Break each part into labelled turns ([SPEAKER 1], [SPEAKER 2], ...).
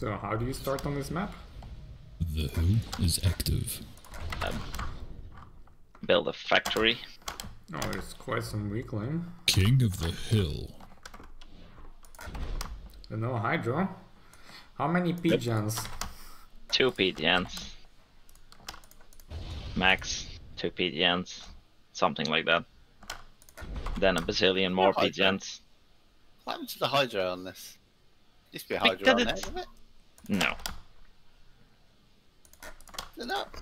[SPEAKER 1] So how do you start on this map?
[SPEAKER 2] The hill is active.
[SPEAKER 3] Build a factory.
[SPEAKER 1] Oh, there's quite some weakling.
[SPEAKER 2] King of the hill.
[SPEAKER 1] No hydro. How many pigeons?
[SPEAKER 3] 2 PGNs. Max 2 PGNs. Something like that. Then a bazillion more
[SPEAKER 4] Hydro.
[SPEAKER 3] PGNs.
[SPEAKER 4] What happened to the Hydro on this? Used to be a Hydro
[SPEAKER 3] Because
[SPEAKER 4] on there,
[SPEAKER 3] it's-
[SPEAKER 4] isn't it?
[SPEAKER 3] No.
[SPEAKER 4] Is it not?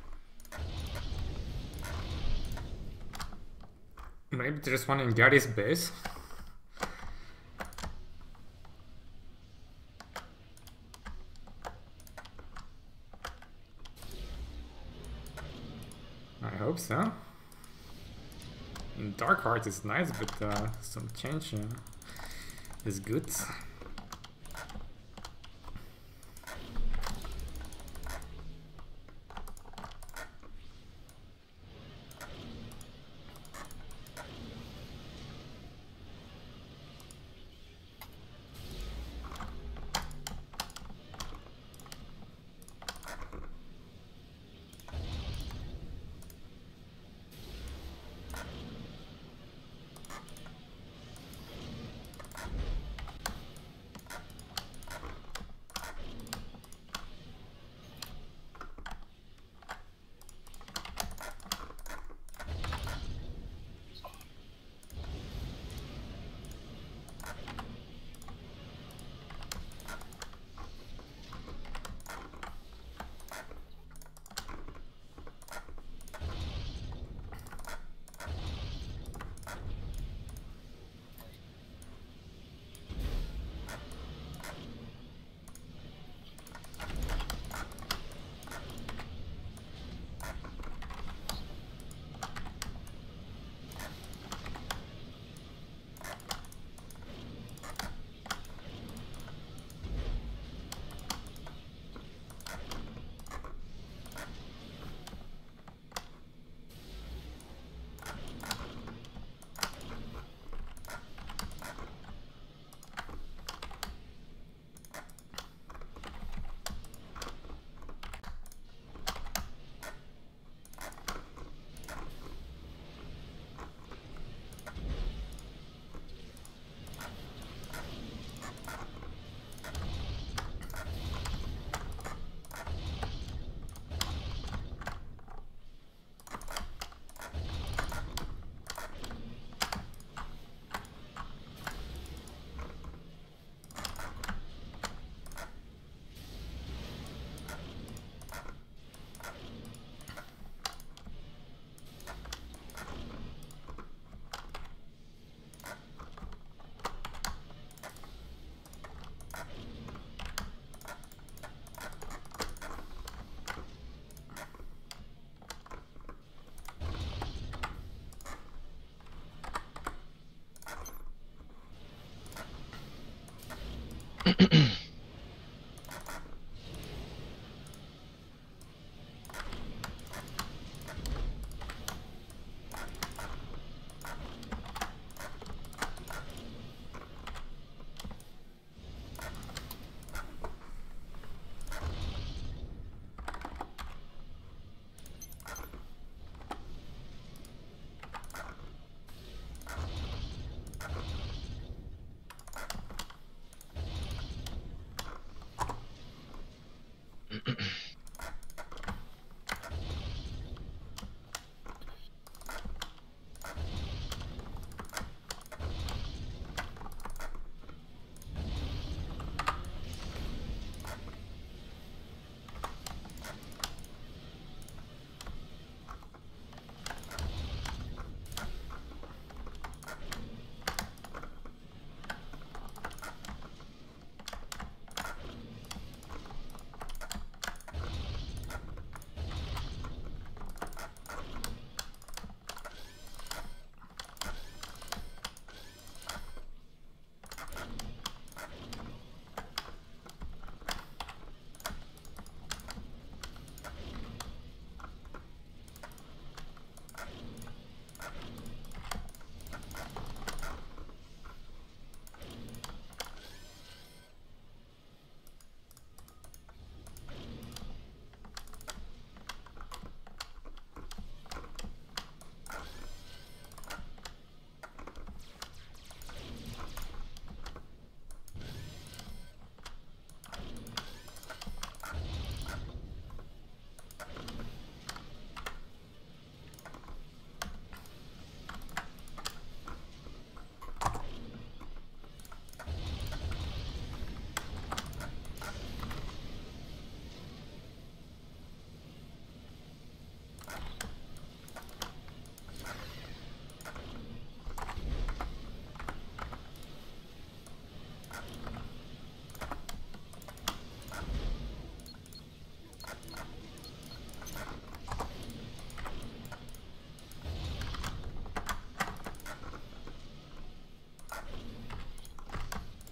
[SPEAKER 1] Maybe there's one in Gary's base. I hope so. And Darkheart is nice, but some change is good.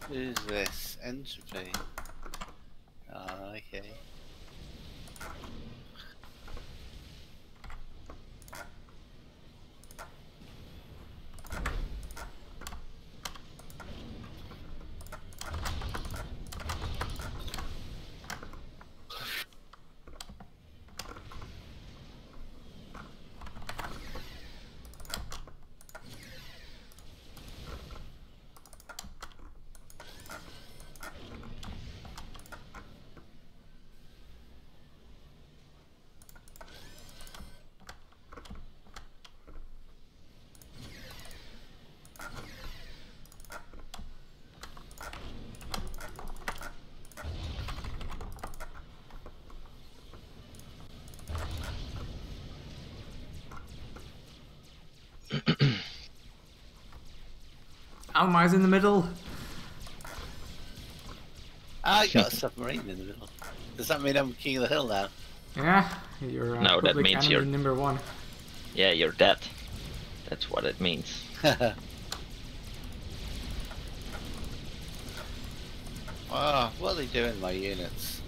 [SPEAKER 4] Who's this? Entropy. Ah, okay.
[SPEAKER 1] Almai's in the middle.
[SPEAKER 4] Ah, I got a submarine in the middle. Does that mean I'm king of the hill now?
[SPEAKER 1] Yeah, you're
[SPEAKER 3] No, that
[SPEAKER 1] public
[SPEAKER 3] means
[SPEAKER 1] enemy
[SPEAKER 3] you're-
[SPEAKER 1] number 1.
[SPEAKER 3] Yeah, you're dead. That's what it means.
[SPEAKER 4] Ah, what are they doing, my units?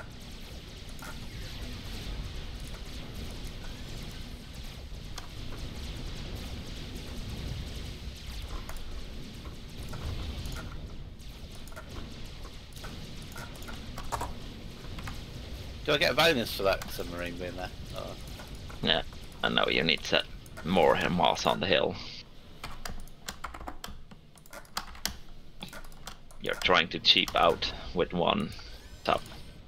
[SPEAKER 4] Do I get a bonus for that submarine being there? Oh.
[SPEAKER 3] Yeah, I know you need to more moss on the hill. You're trying to cheap out with one top.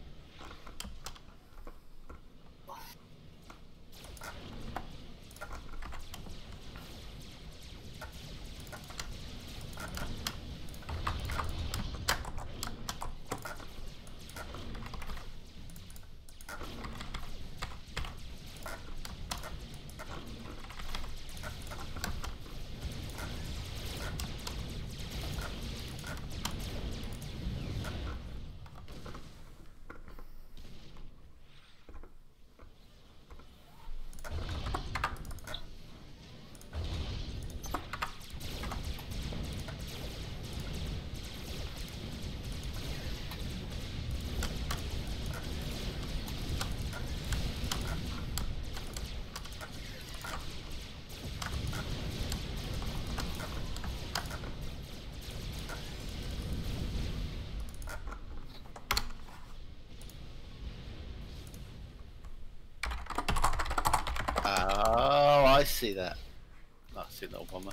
[SPEAKER 4] Oh, I see that. Oh, I see that bomber.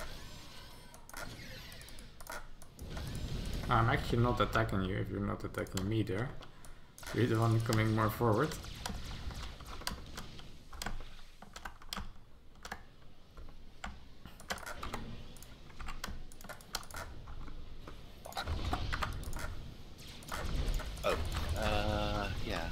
[SPEAKER 1] I'm actually not attacking you if you're not attacking me there. You're the one coming more forward.
[SPEAKER 4] Oh, yeah.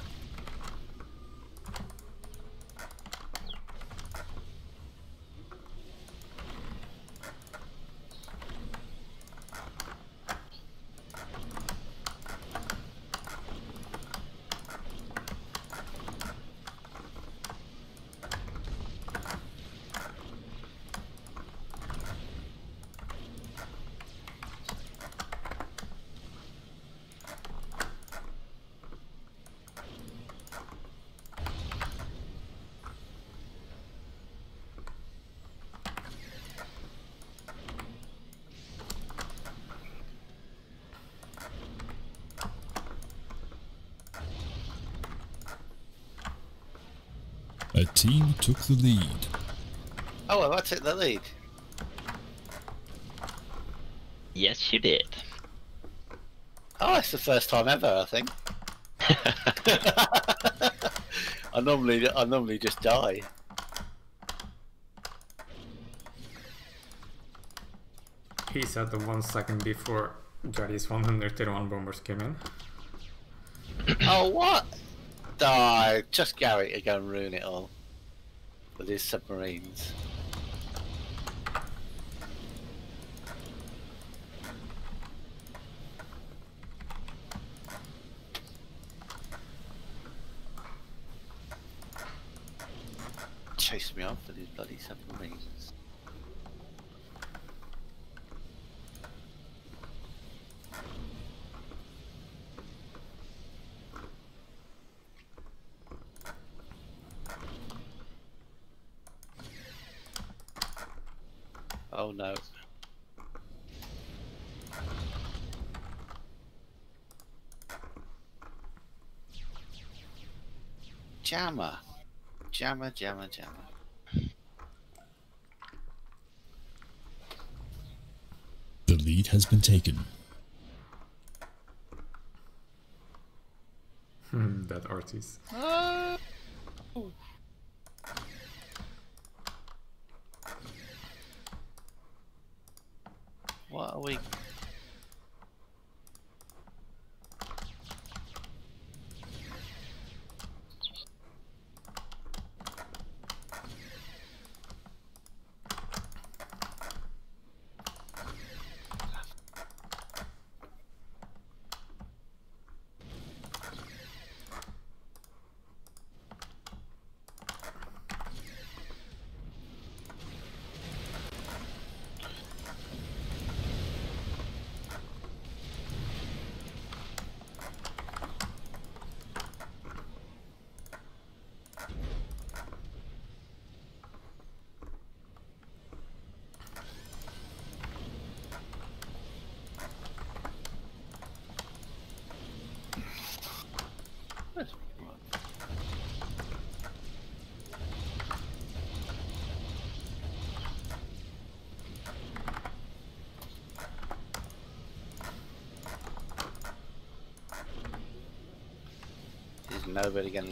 [SPEAKER 2] A team took the lead.
[SPEAKER 4] Oh, well, I took the lead.
[SPEAKER 3] Yes, you did.
[SPEAKER 4] Oh, it's the first time ever, I think. I normally just die.
[SPEAKER 1] He said the 1 second before Jari's 131 bombers came in.
[SPEAKER 4] Oh, what? Die! Just Gary to go and ruin it all with his submarines. Chase me off with his bloody submarines. Oh no. Jammer. Jammer, jammer, jammer.
[SPEAKER 2] The lead has been taken.
[SPEAKER 1] That Ortiz.
[SPEAKER 4] What are we? Is nobody gonna?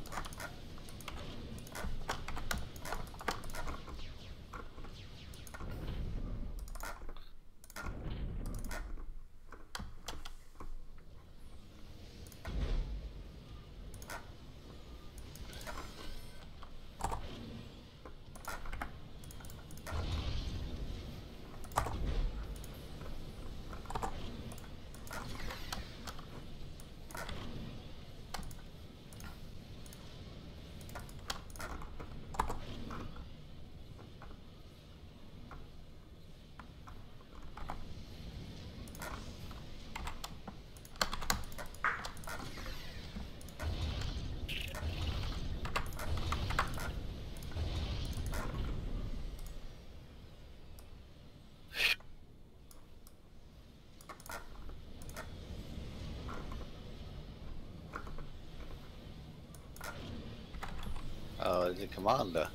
[SPEAKER 4] Oh, the commander.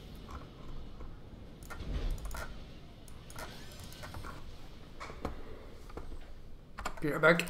[SPEAKER 1] Get back.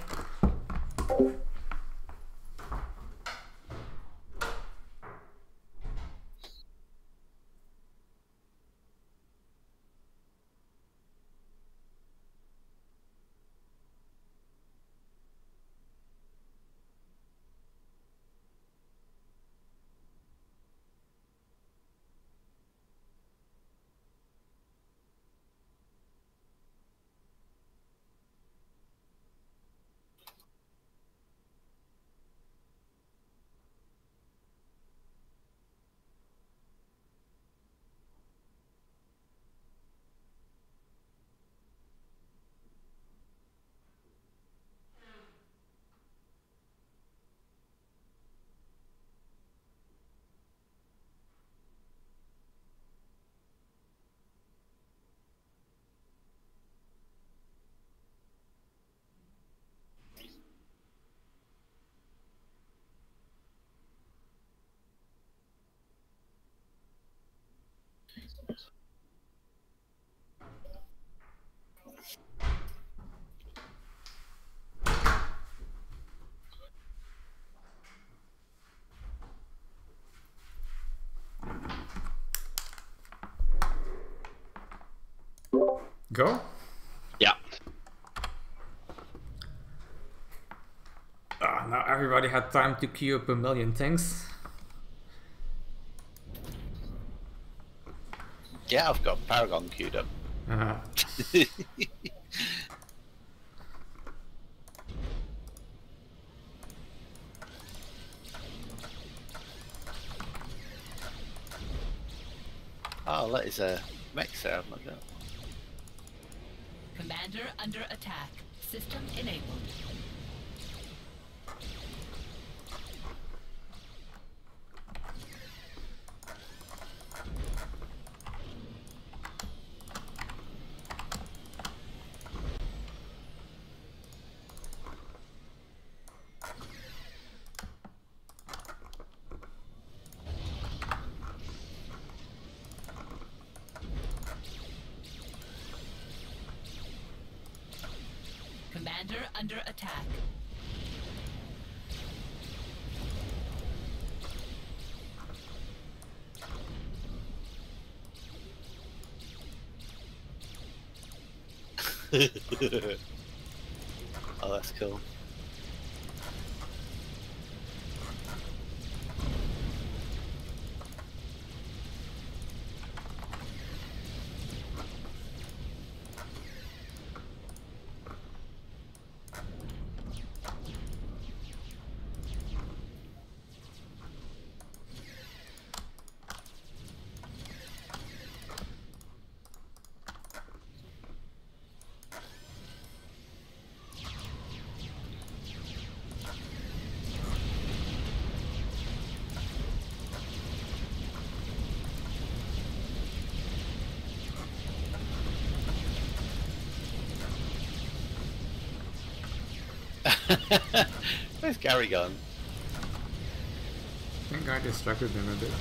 [SPEAKER 1] Go?
[SPEAKER 3] Yeah.
[SPEAKER 1] Now everybody had time to queue up a million things.
[SPEAKER 4] Yeah, I've got Paragon queued up. Oh, that is a mech set, I've not got.
[SPEAKER 5] Commander under attack. System enabled. Commander under attack.
[SPEAKER 4] Oh, that's cool. Where's Gary gone?
[SPEAKER 1] I think I distracted him a bit.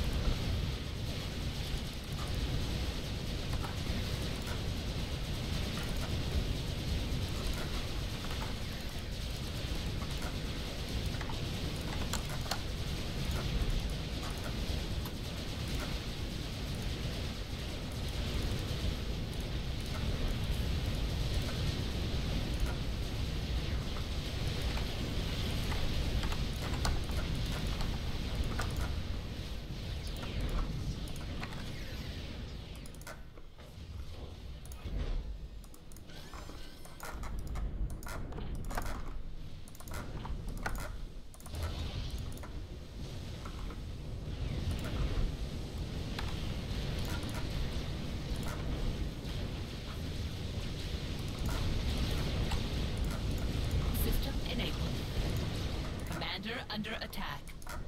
[SPEAKER 5] System enabled. Commander under attack.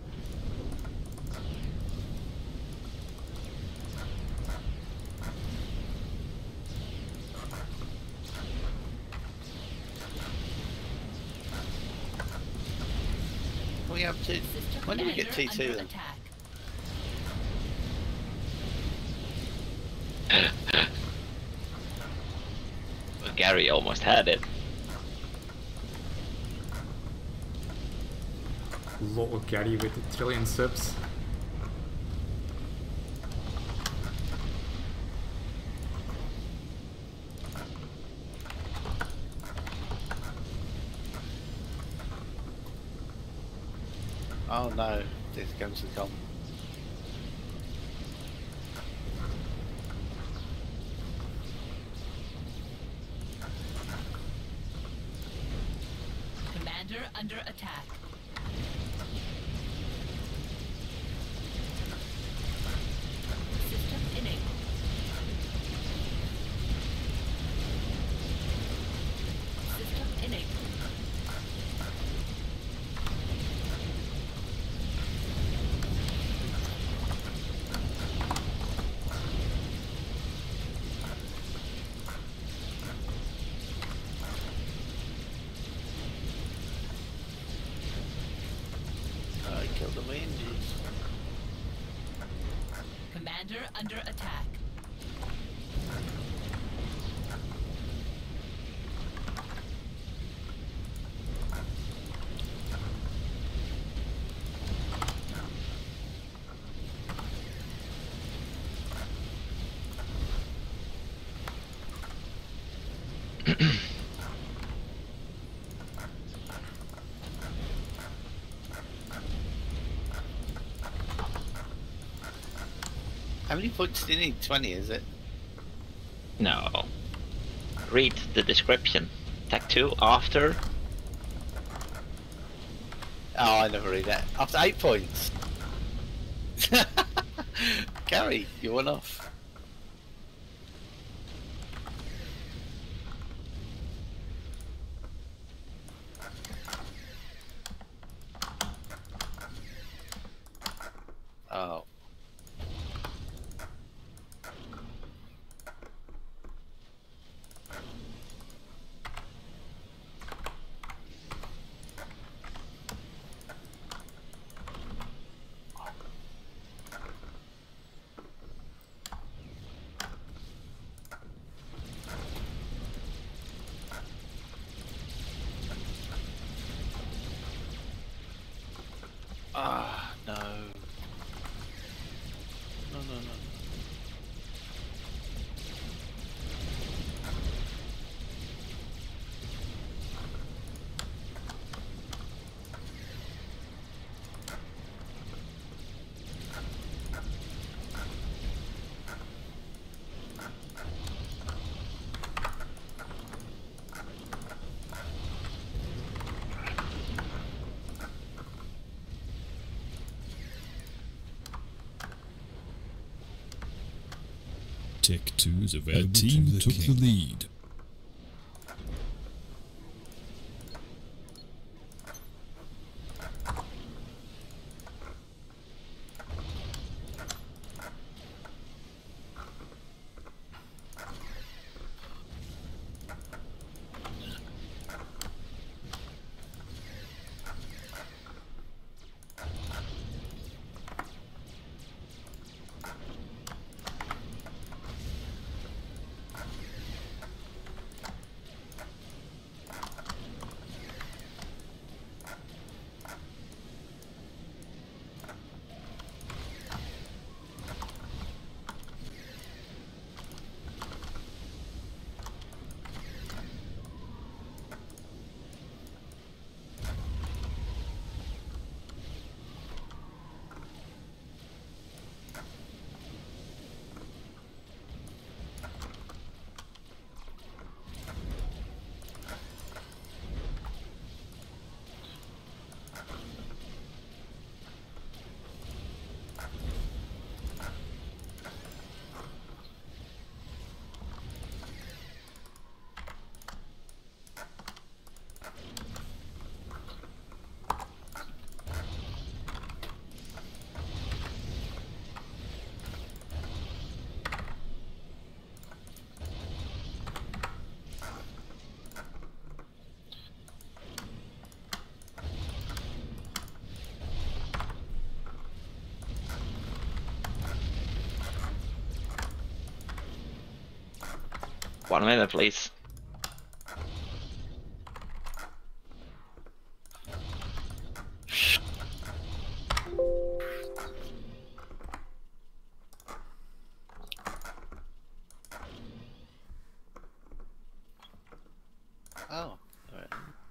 [SPEAKER 4] We have to.
[SPEAKER 5] System
[SPEAKER 4] When do we get
[SPEAKER 5] commander
[SPEAKER 4] T2
[SPEAKER 5] under
[SPEAKER 4] then?
[SPEAKER 5] attack.
[SPEAKER 3] Well, Gary almost had it.
[SPEAKER 1] Lol, Gary with a trillion subs.
[SPEAKER 4] Oh no, this goes to come.
[SPEAKER 5] Commander under attack. System enabled. System enabled.
[SPEAKER 4] I killed the wind.
[SPEAKER 5] Commander under attack.
[SPEAKER 4] How many points do you need? 20, is it?
[SPEAKER 3] No. Read the description. Attack 2 after.
[SPEAKER 4] Oh, I never read that. After 8 points. Gary, you went off. Oh. Ah, no. No.
[SPEAKER 2] Tech 2 is available. A team took the lead.
[SPEAKER 3] One minute, please.
[SPEAKER 4] Oh, alright.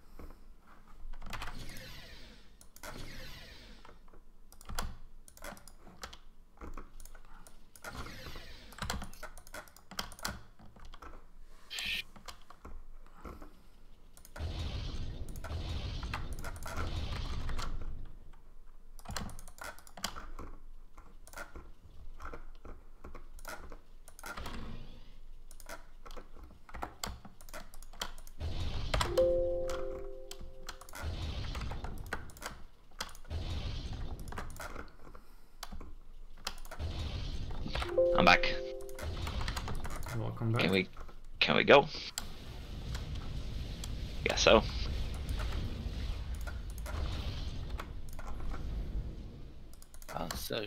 [SPEAKER 3] I'm back.
[SPEAKER 1] Welcome back.
[SPEAKER 3] Can we go? Guess so.
[SPEAKER 4] Ah, so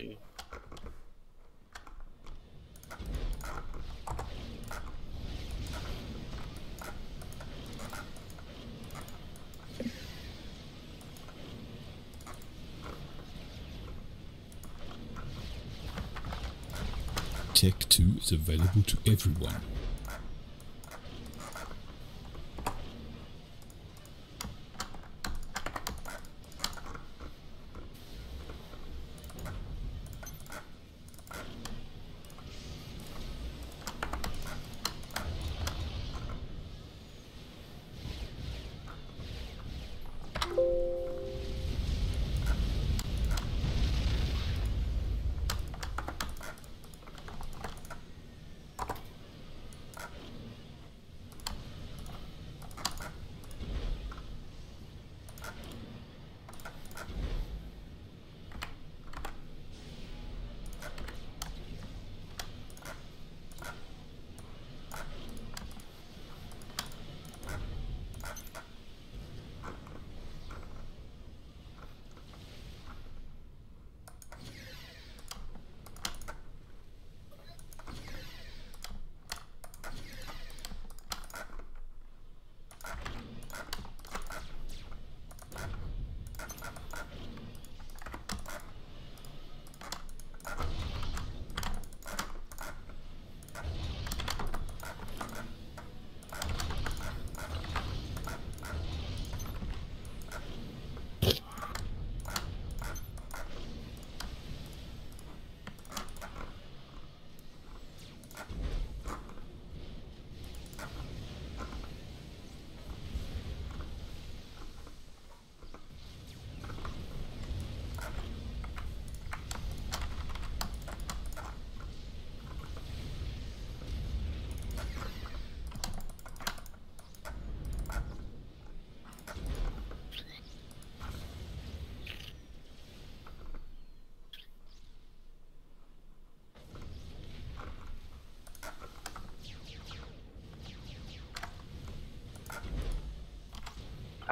[SPEAKER 2] Tech 2 is available to everyone.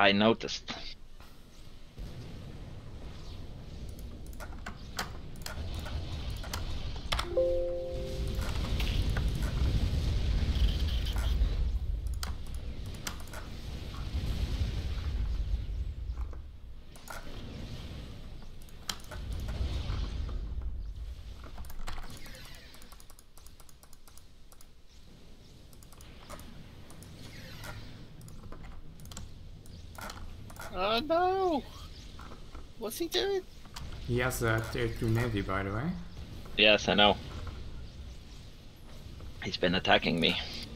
[SPEAKER 3] I noticed.
[SPEAKER 4] Oh no! What's he doing?
[SPEAKER 1] He has a tier 2 navy, by the way.
[SPEAKER 3] Yes, I know. He's been attacking me.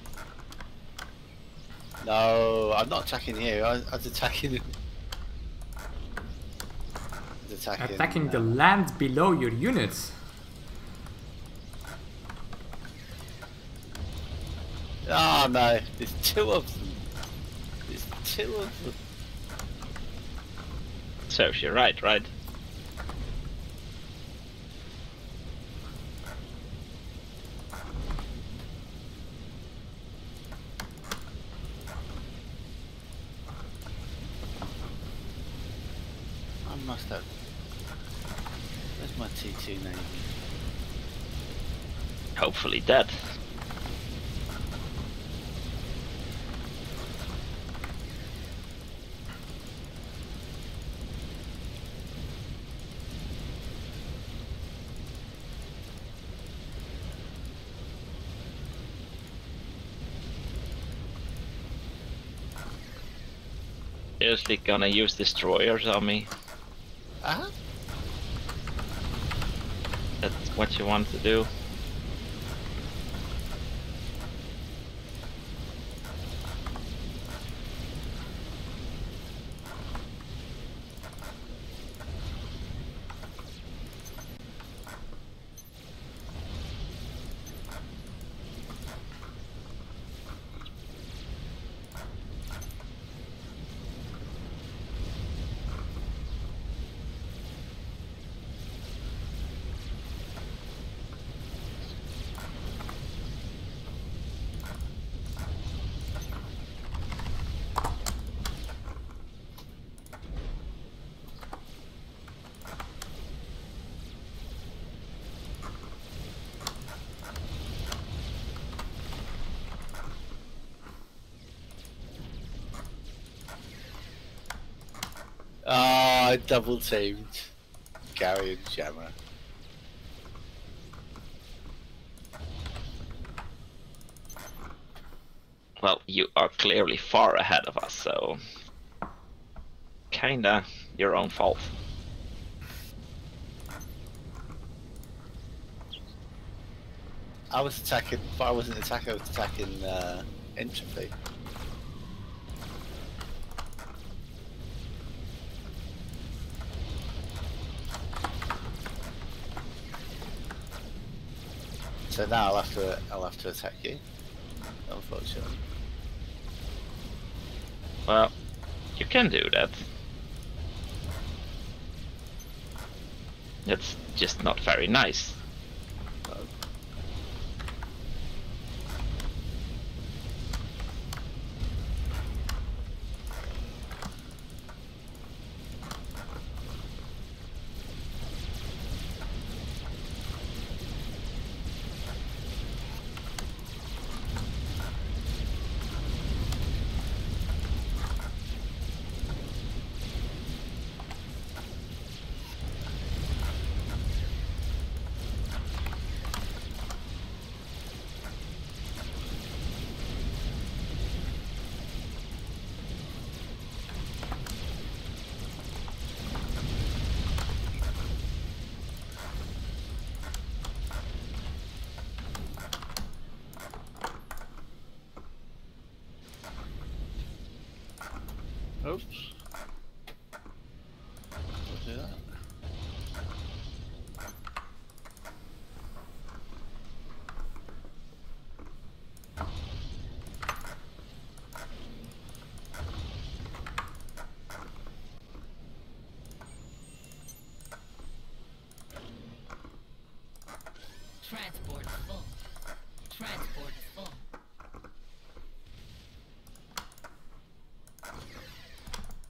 [SPEAKER 4] No, I'm not attacking you. I was attacking.
[SPEAKER 1] Attacking the land below your units.
[SPEAKER 4] Oh no, there's two of them. There's two of them.
[SPEAKER 3] So you're right, right?
[SPEAKER 4] I must have. Where's my T2 name?
[SPEAKER 3] Hopefully dead. Seriously gonna use destroyers on me?
[SPEAKER 4] Uh-huh.
[SPEAKER 3] That's what you want to do?
[SPEAKER 4] Oh, I double teamed Gary and Jammer.
[SPEAKER 3] Well, you are clearly far ahead of us, so kinda your own fault.
[SPEAKER 4] I was attacking, but I wasn't attacking, I was attacking entropy. So now I'll have to attack you, unfortunately.
[SPEAKER 3] Well, you can do that. That's just not very nice.
[SPEAKER 4] Oops. We'll do that.
[SPEAKER 5] Transport is full. Transport is full.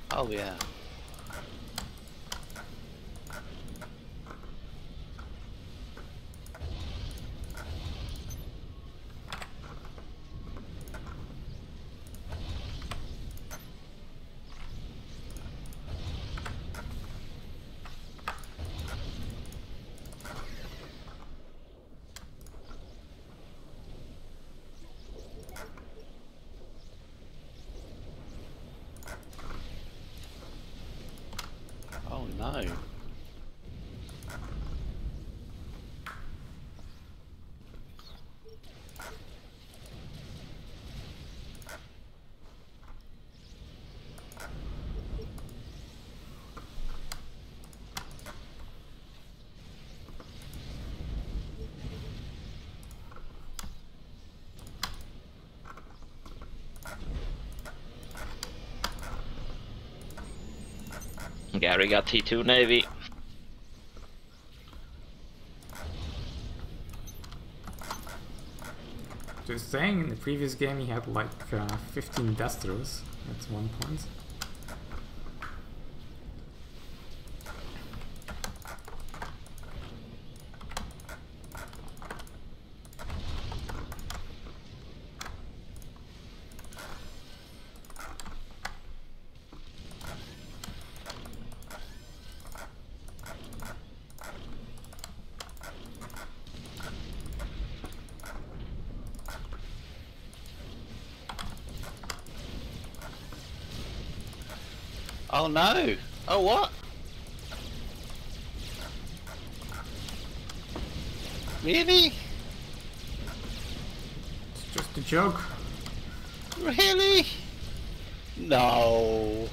[SPEAKER 4] Oh yeah. Oh no.
[SPEAKER 3] Gary got T2 Navy.
[SPEAKER 1] Just saying, in the previous game he had like 15 Destros at one point.
[SPEAKER 4] Oh no! Oh what? Really?
[SPEAKER 1] It's just a joke.
[SPEAKER 4] Really? No.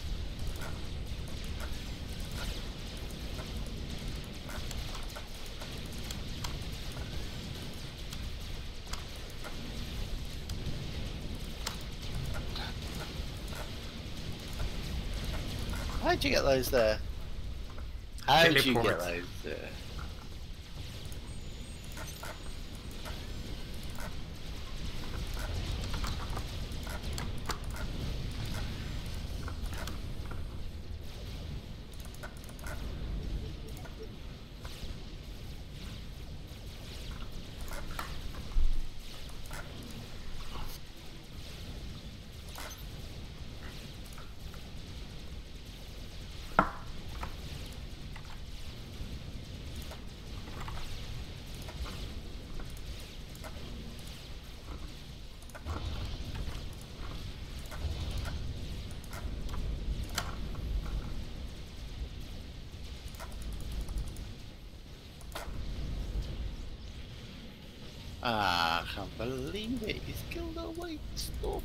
[SPEAKER 4] How'd you get those there? How'd you get
[SPEAKER 1] Teleport.
[SPEAKER 4] those there? Ah, I can't believe it. He's killed our white stuff.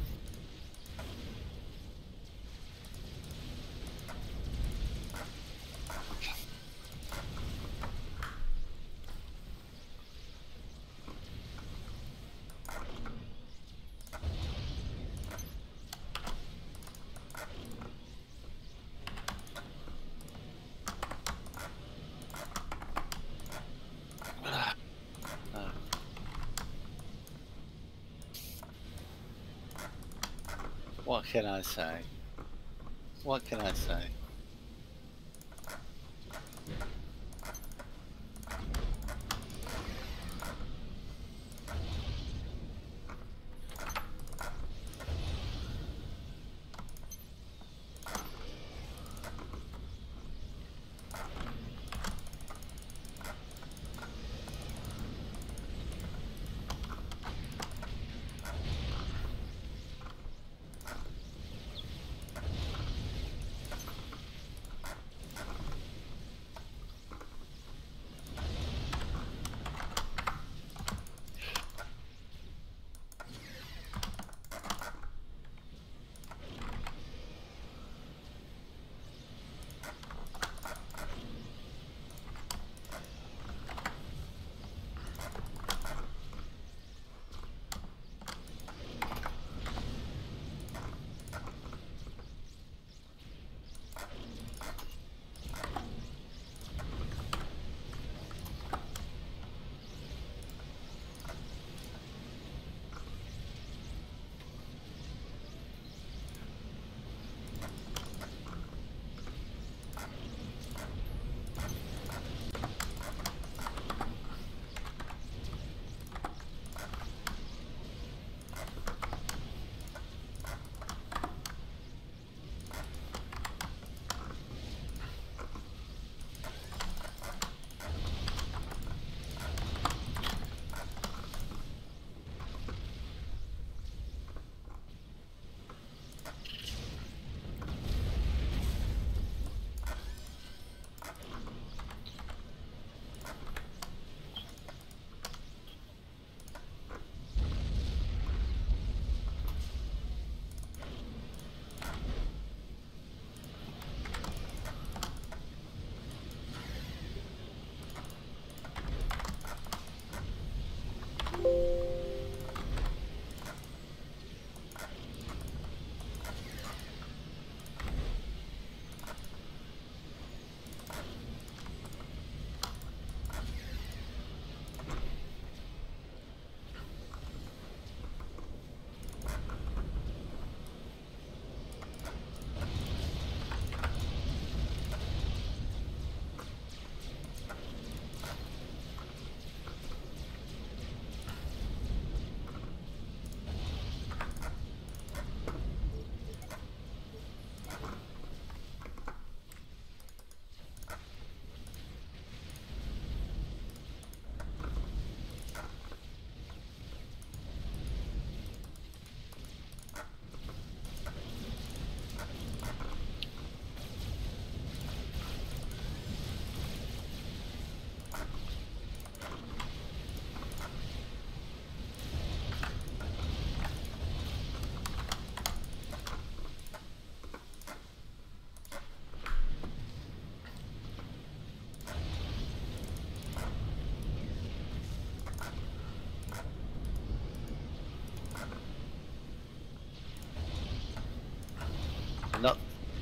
[SPEAKER 4] What can I say? What can I say?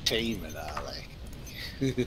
[SPEAKER 4] teaming, are they?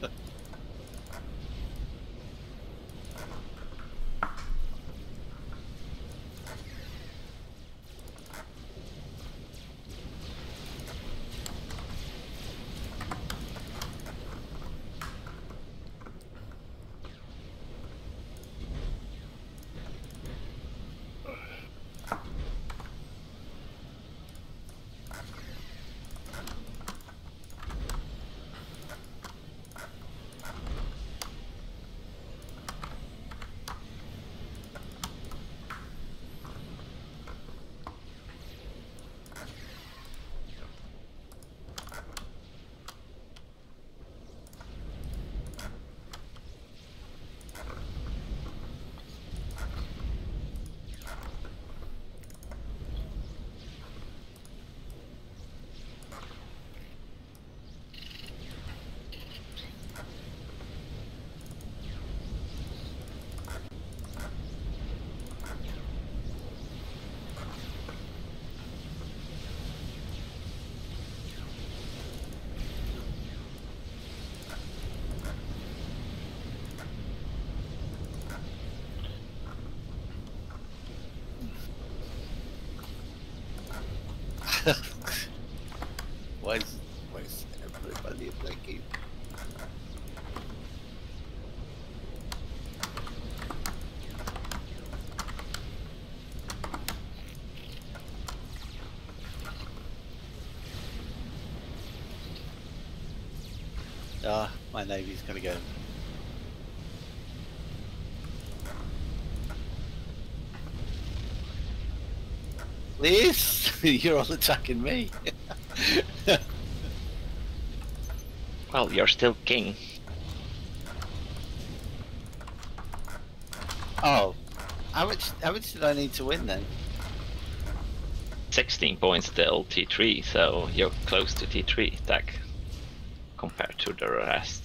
[SPEAKER 4] why is everybody blinking? Ah, my navy's gonna go. Please, you're all attacking me.
[SPEAKER 3] Well, you're still king.
[SPEAKER 4] Oh, how much did I need to win then?
[SPEAKER 3] 16 points still T3, so you're close to T3 attack compared to the rest.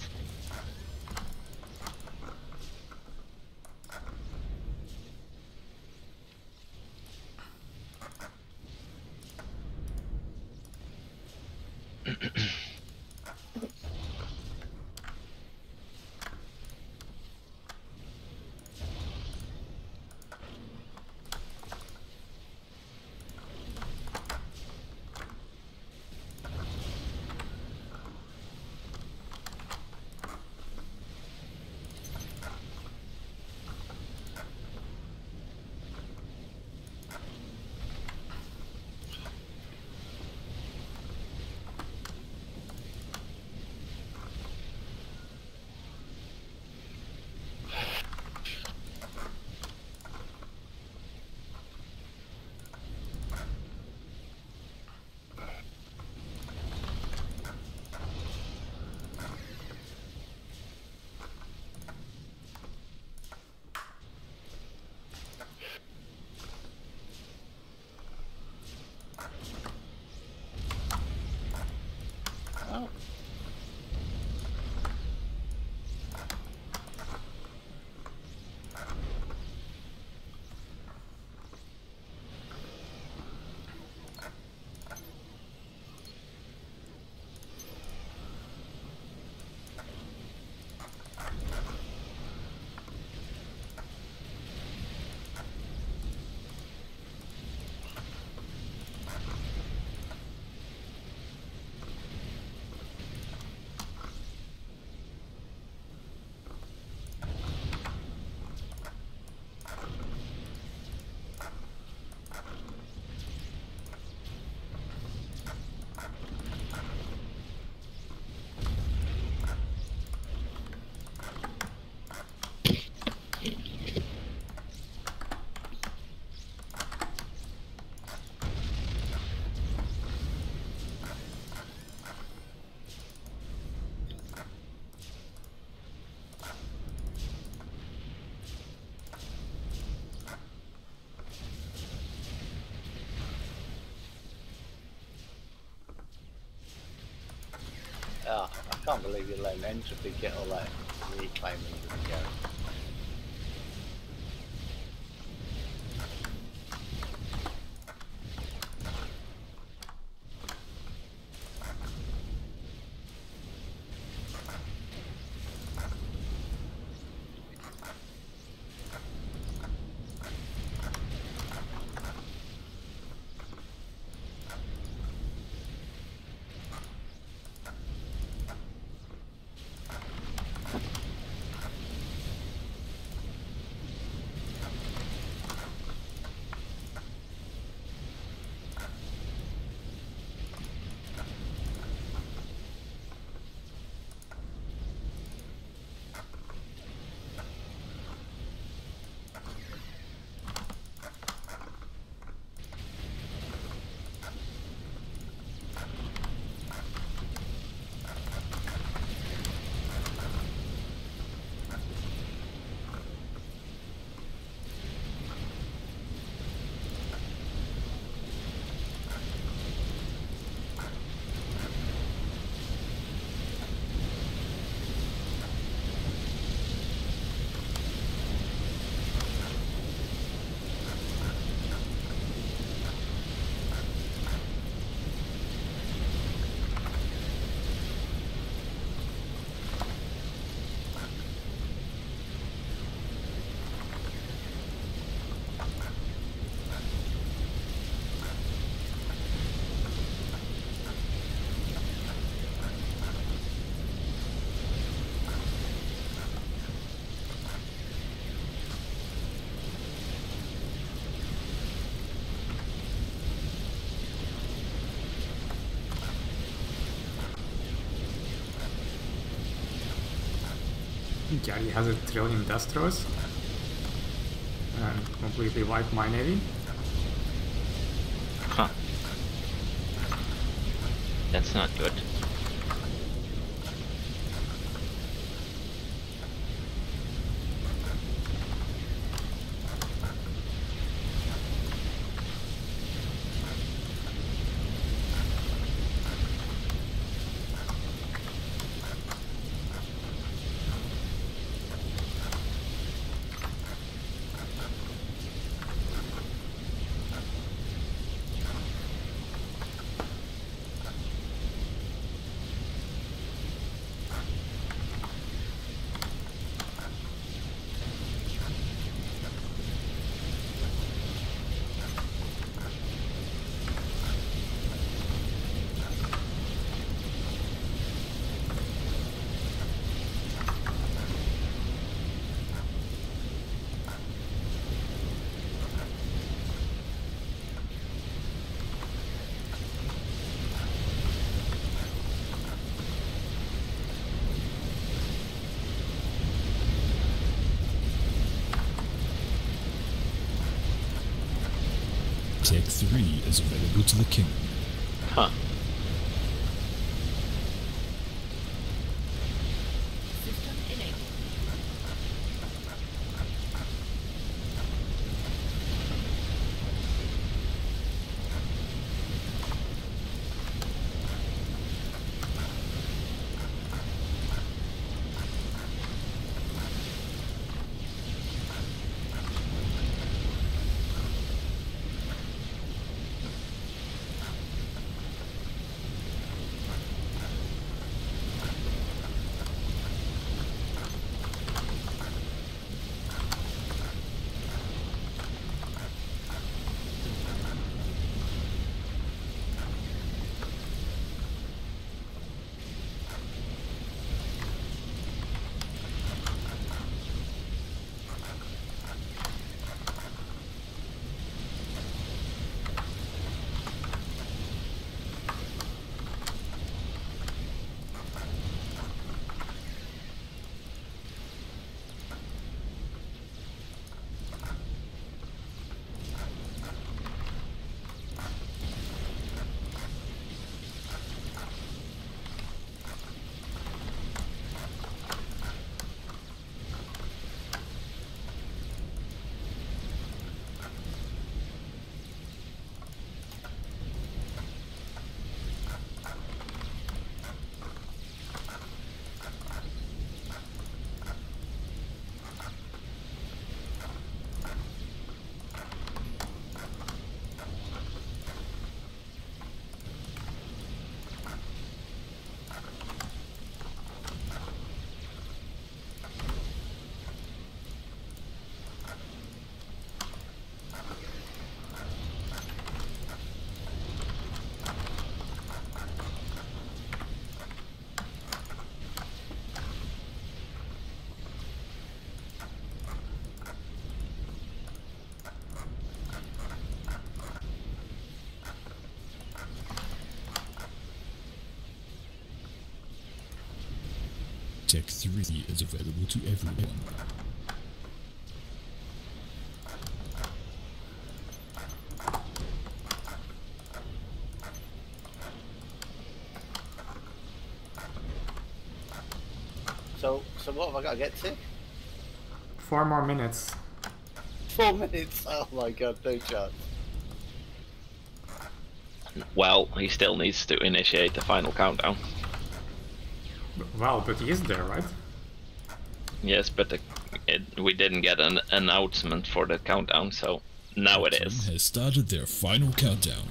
[SPEAKER 4] Oh. Oh, I can't believe you let entropy get all that reclaiming to go.
[SPEAKER 1] Gary has a trillion Destros and completely wiped my navy.
[SPEAKER 3] Huh. That's not good.
[SPEAKER 2] Tech 3 is available to the king.
[SPEAKER 3] Huh.
[SPEAKER 5] System enabled.
[SPEAKER 2] Tech 3 is available to everyone.
[SPEAKER 4] So what have I got to get to?
[SPEAKER 1] 4 more minutes.
[SPEAKER 4] 4 minutes? Oh my god, no chance.
[SPEAKER 3] Well, he still needs to initiate the final countdown.
[SPEAKER 1] Well, but he is there, right?
[SPEAKER 3] Yes, but we didn't get an announcement for the countdown, so now
[SPEAKER 2] The
[SPEAKER 3] it
[SPEAKER 2] team
[SPEAKER 3] is.
[SPEAKER 2] has started their final countdown.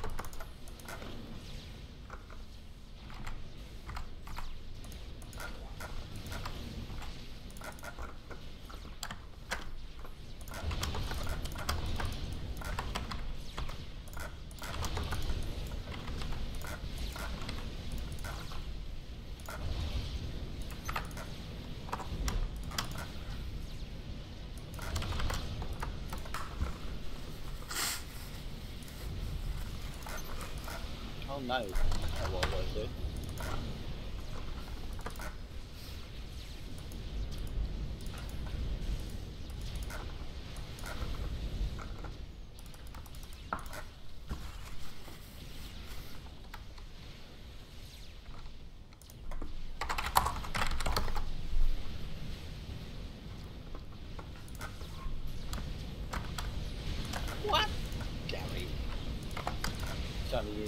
[SPEAKER 4] Oh no. Oh, what do I do?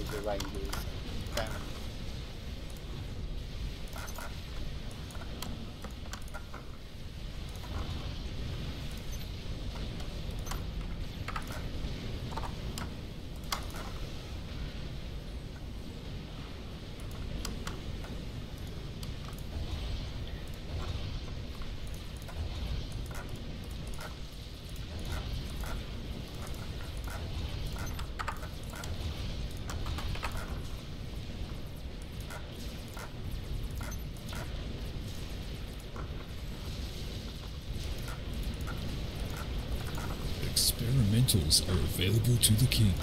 [SPEAKER 4] with the Rangers. Down.
[SPEAKER 2] Experimentals are available to the king.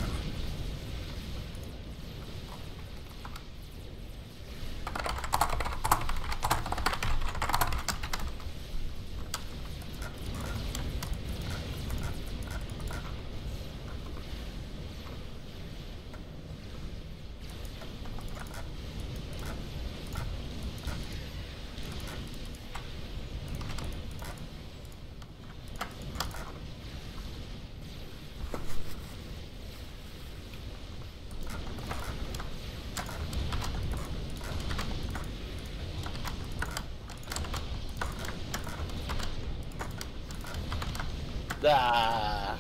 [SPEAKER 4] Ah.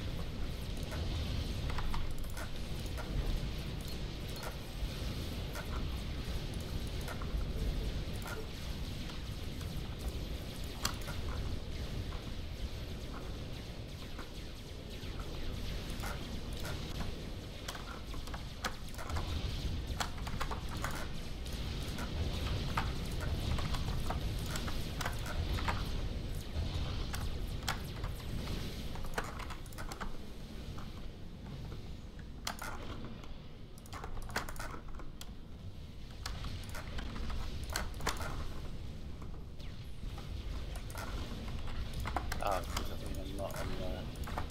[SPEAKER 4] Oh, because I think I'm not on the...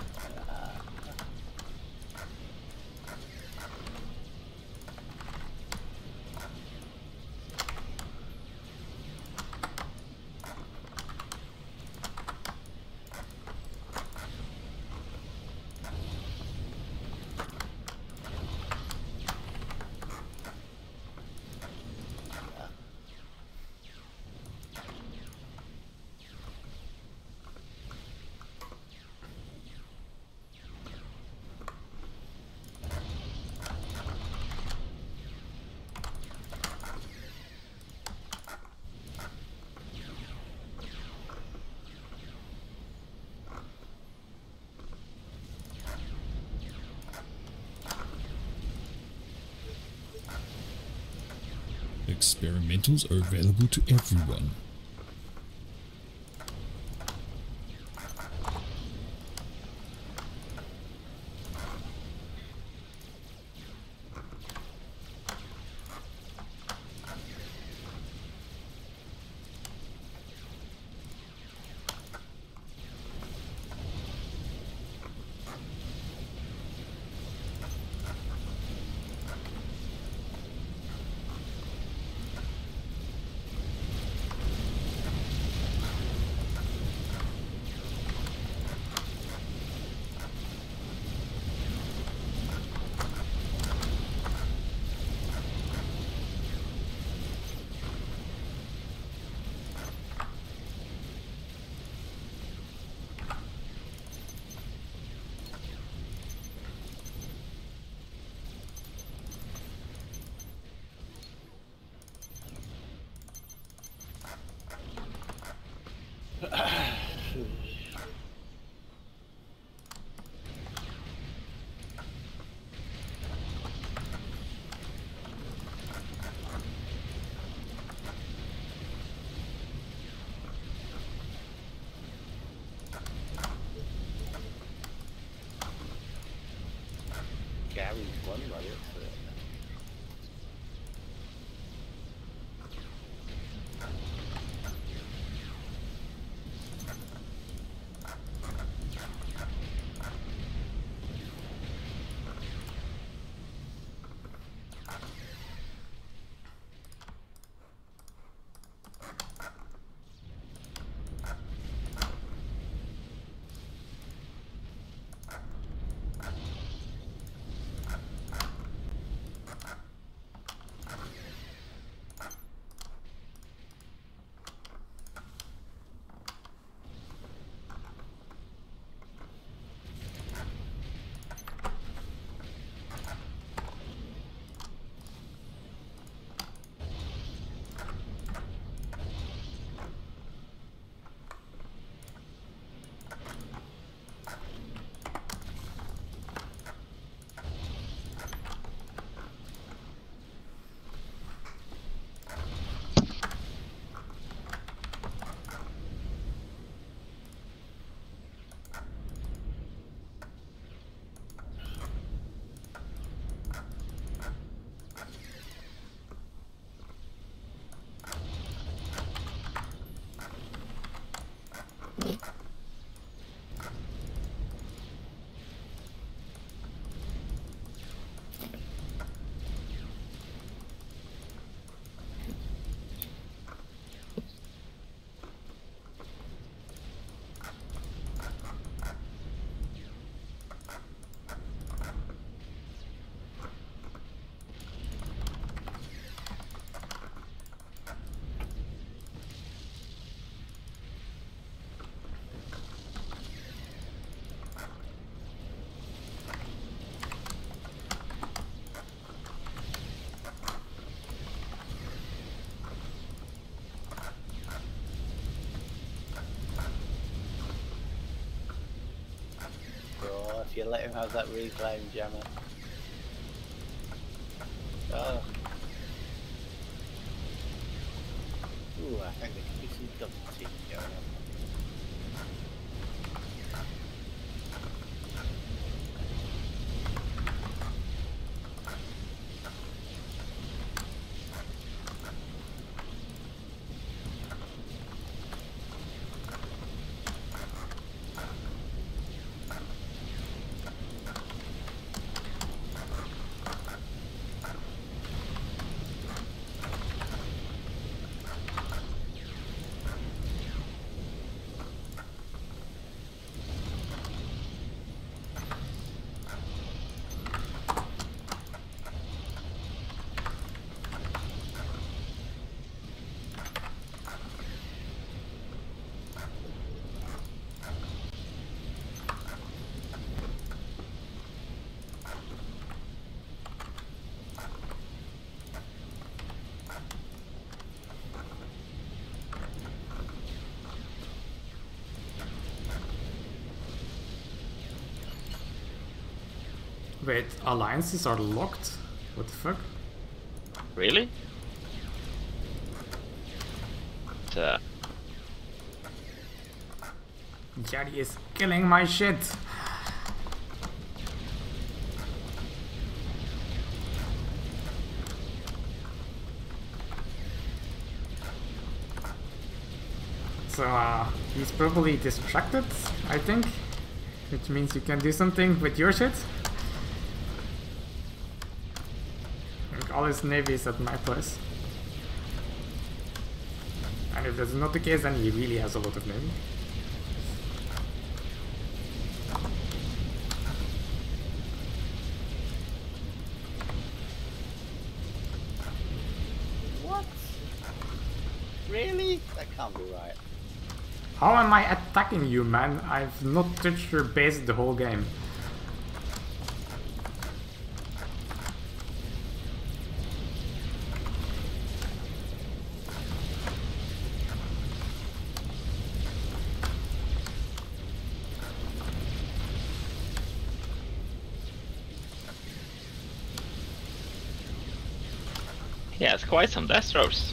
[SPEAKER 2] Experimentals are available to everyone.
[SPEAKER 4] Gary's one by it. if you let him have that reclaim, Jammer. Oh. Ooh, I think there could be some double team going on.
[SPEAKER 1] Wait, alliances are locked? What the fuck?
[SPEAKER 3] Really?
[SPEAKER 1] Jerry is killing my shit! So, he's probably distracted, I think. Which means you can do something with your shit. Like all his navy is at my place. And if that's not the case, then he really has a lot of navy.
[SPEAKER 4] What? Really? That can't be right.
[SPEAKER 1] How am I attacking you, man? I've not touched your base the whole game.
[SPEAKER 3] Yeah, it's quite some Destros.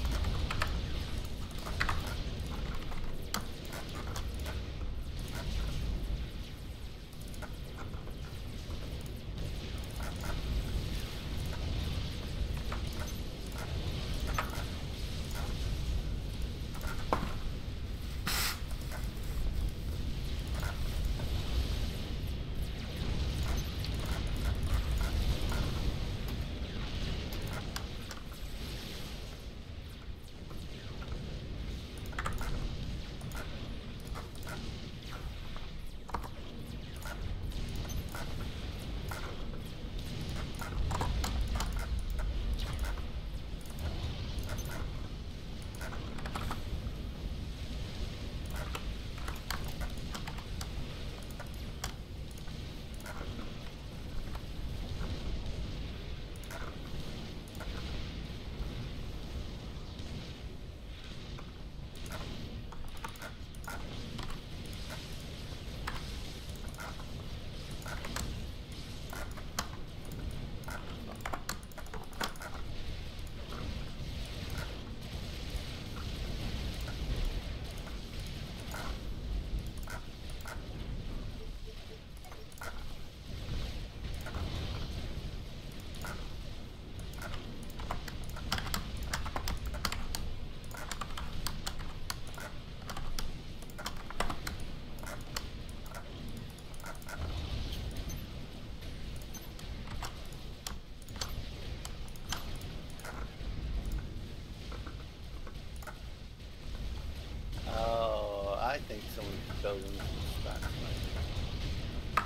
[SPEAKER 4] I think someone's building some stacks, mate.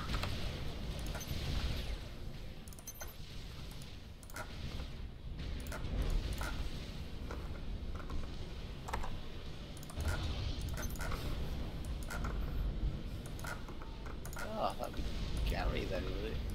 [SPEAKER 4] Oh, that'd be Gary then, would it?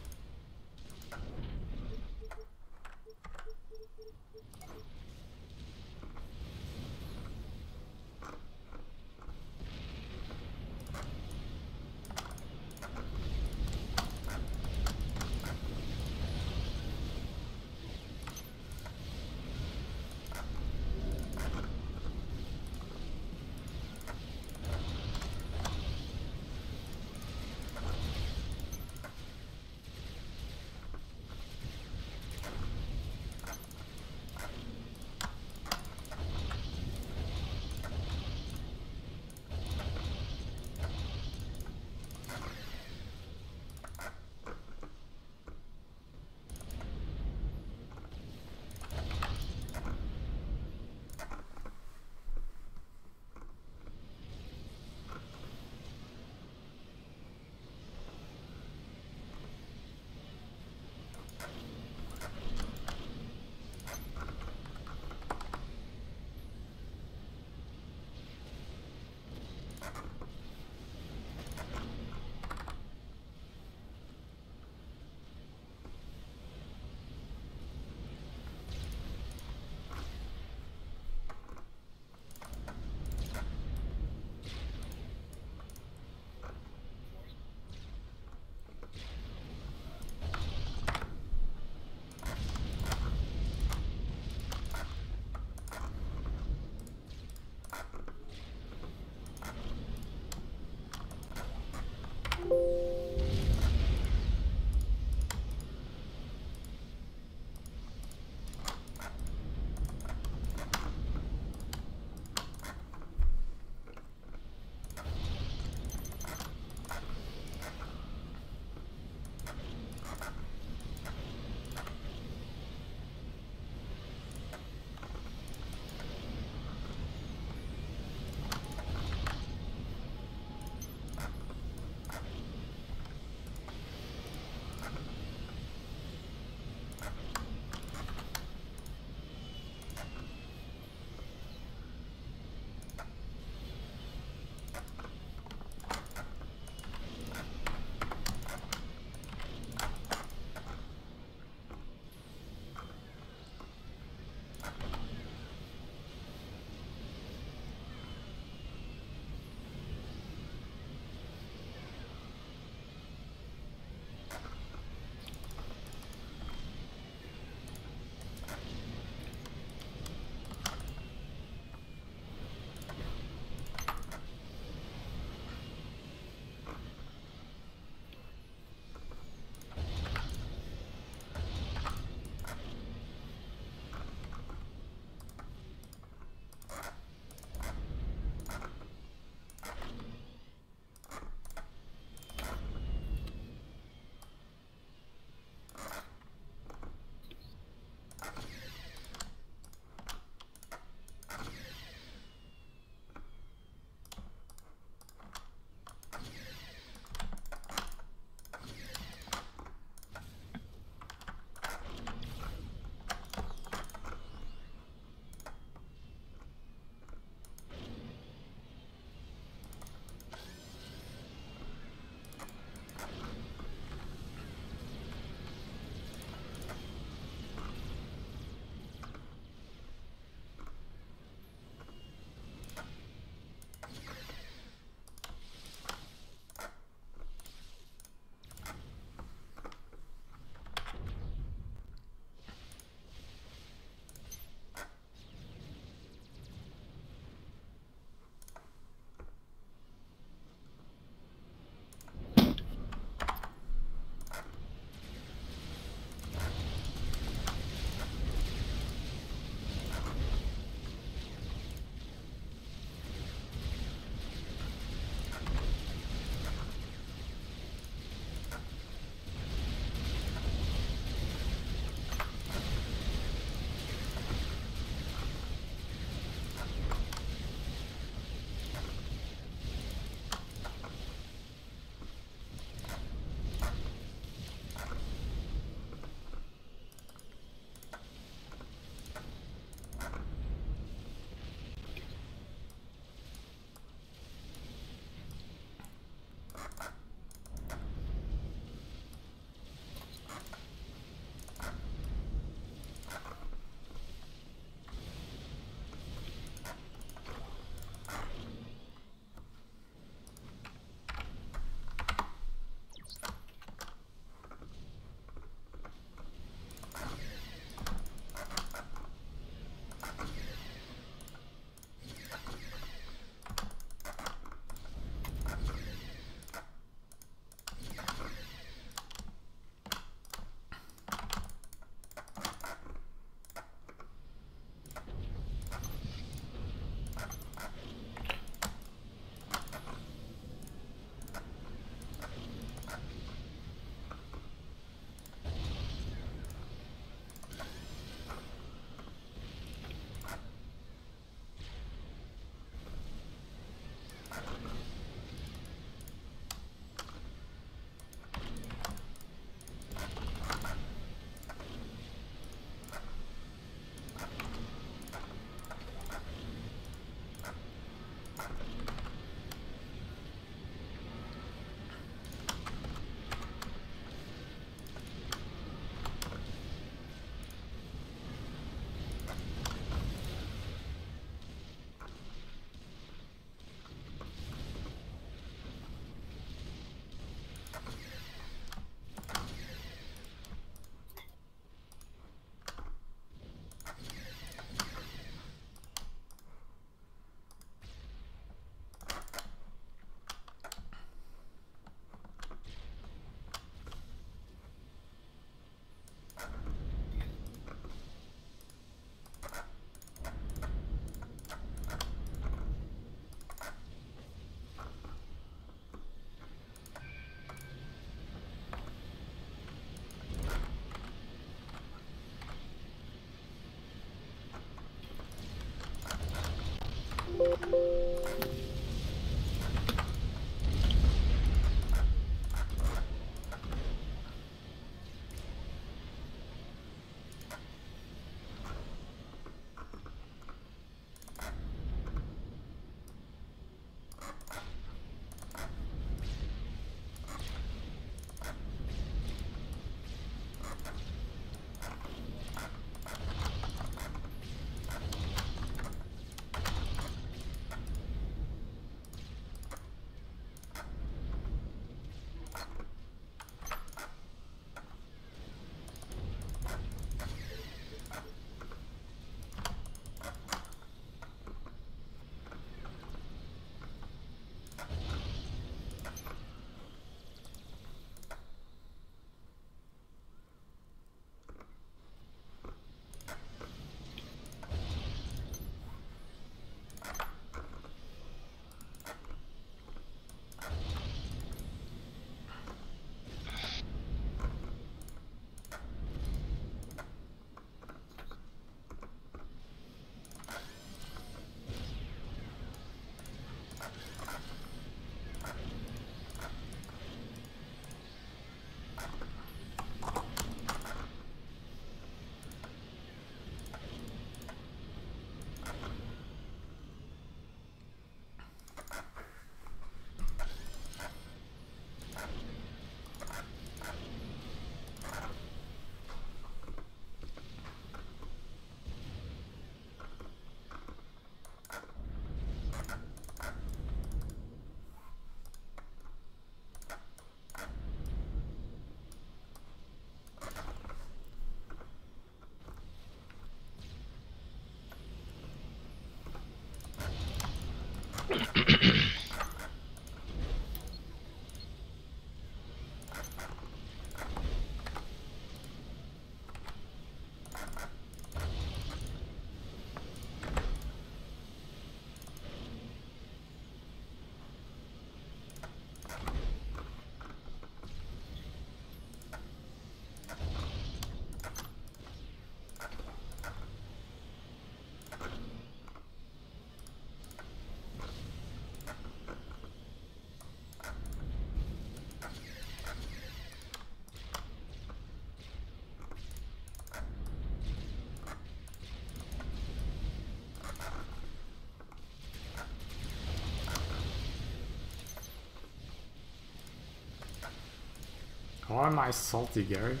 [SPEAKER 1] How am I salty, Gary?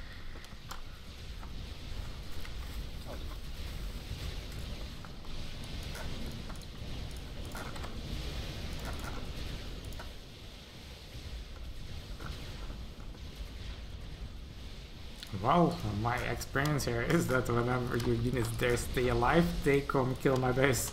[SPEAKER 1] Well, my experience here is that whenever your units there stay alive, they come kill my base.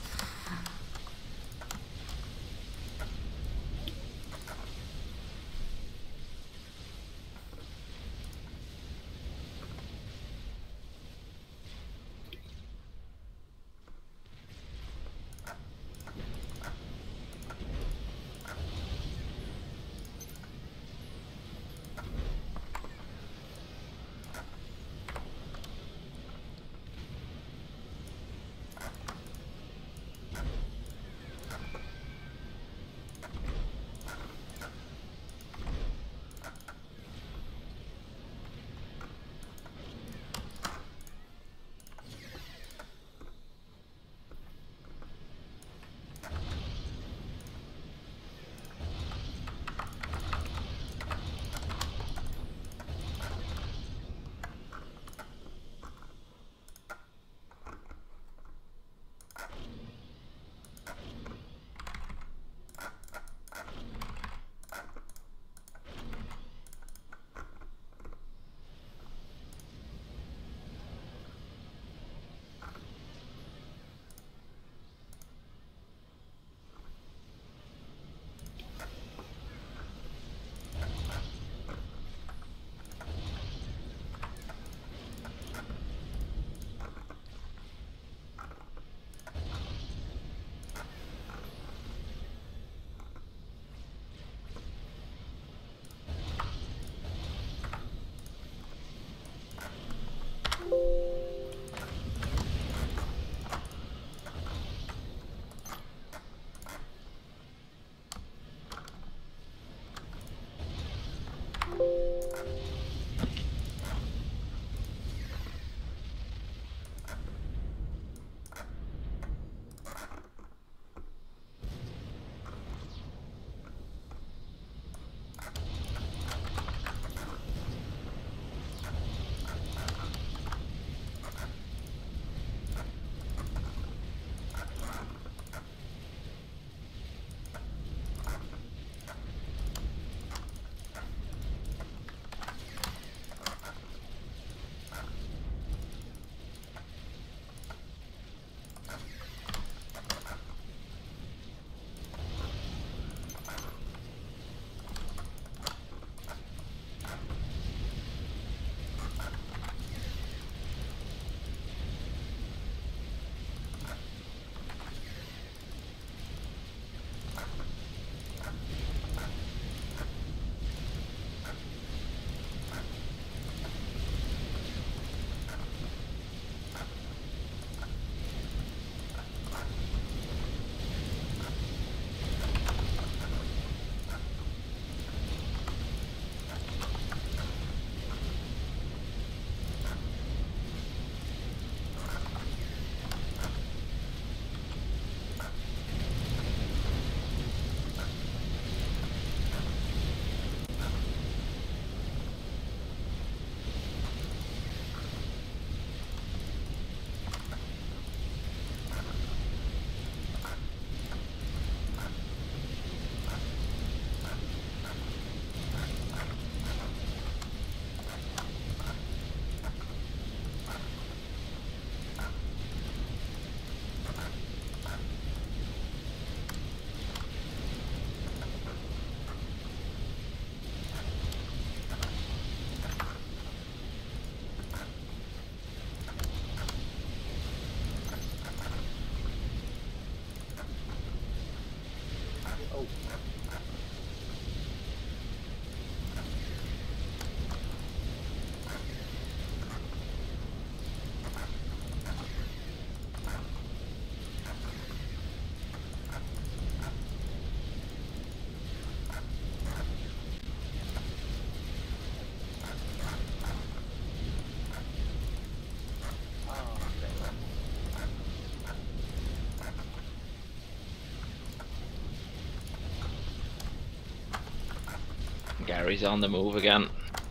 [SPEAKER 3] Gary's on the move again.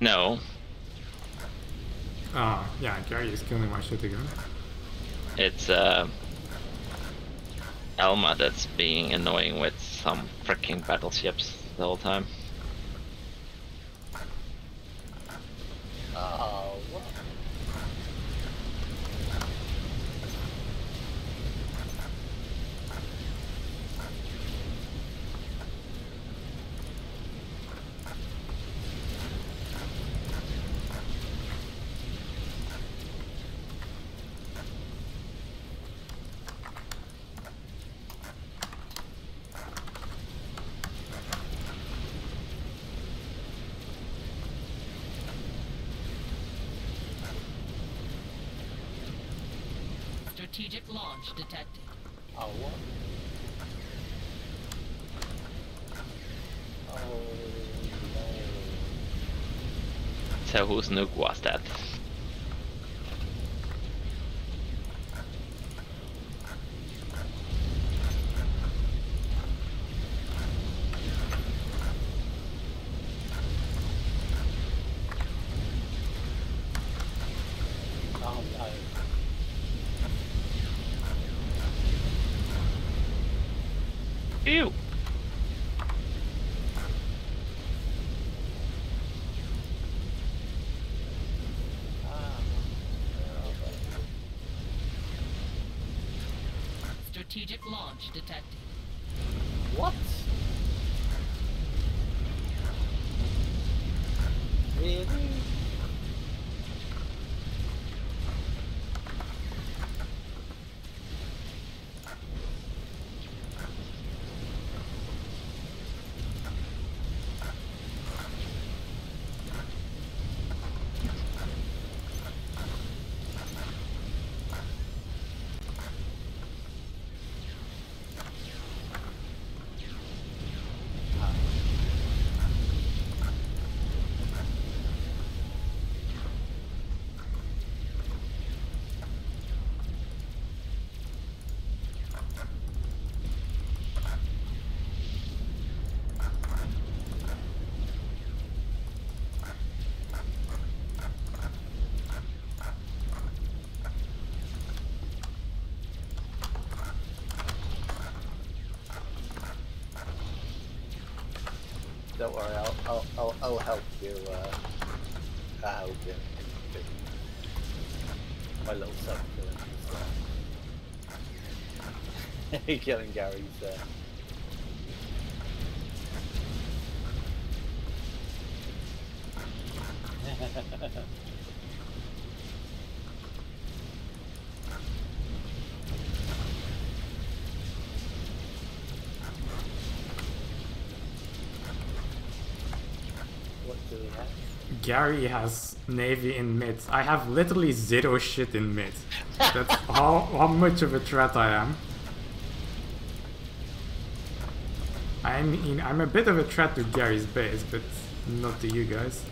[SPEAKER 3] No,
[SPEAKER 1] Ah, yeah, Gary is killing my shit again.
[SPEAKER 3] it's Elma that's being annoying with some freaking battleships the whole time.
[SPEAKER 4] Oh, what?
[SPEAKER 5] Strategic launch detected.
[SPEAKER 4] Oh, what? Oh,
[SPEAKER 3] So whose nuke was that?
[SPEAKER 4] no. Oh, no.
[SPEAKER 3] Ew!
[SPEAKER 4] Ah,
[SPEAKER 5] Strategic launch detected.
[SPEAKER 4] what? Really? Don't worry, I'll help you. I'll help you. My little sub killing killing Gary's. What do we have?
[SPEAKER 1] Gary has Navy in mid. I have literally zero shit in mid. That's how much of a threat I am. I mean, I'm a bit of a threat to Gary's base, but not to you guys.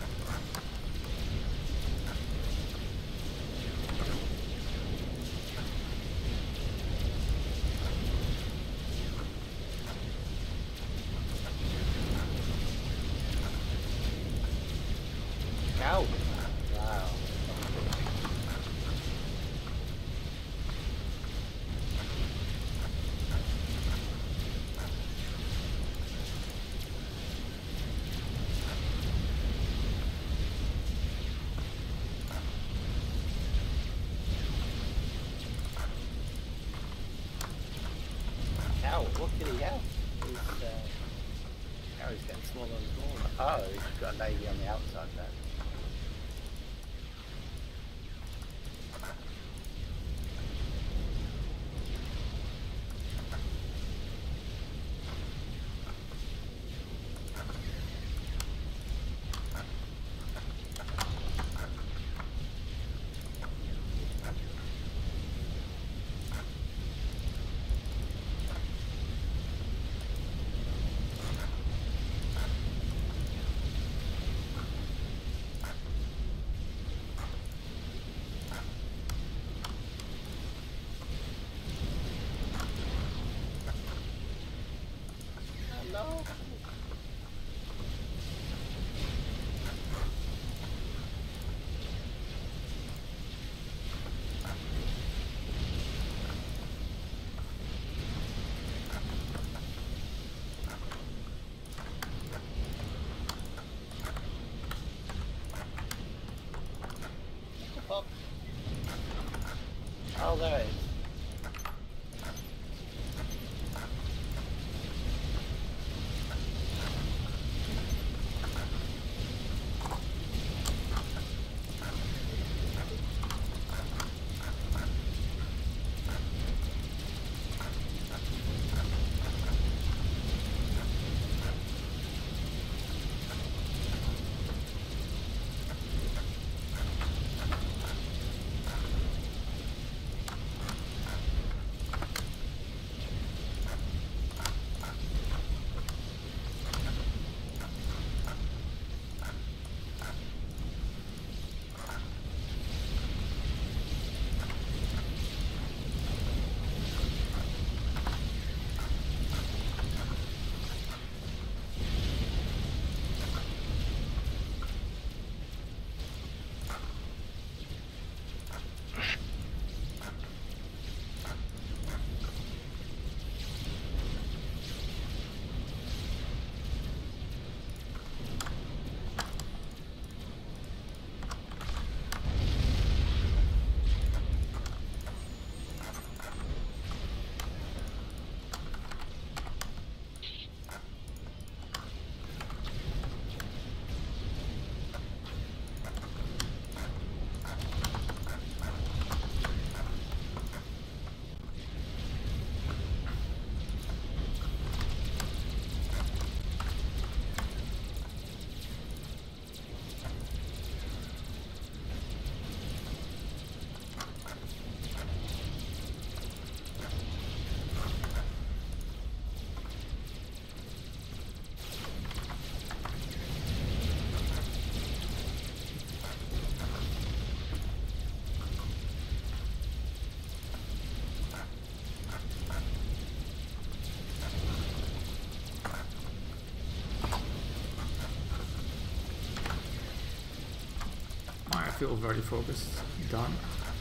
[SPEAKER 4] Ow! Wow. Ow, what did he have? He's getting smaller and smaller. Oh, he's got a Navy on the outside there. Pop. Oh, there it is.
[SPEAKER 1] I feel very focused. Done.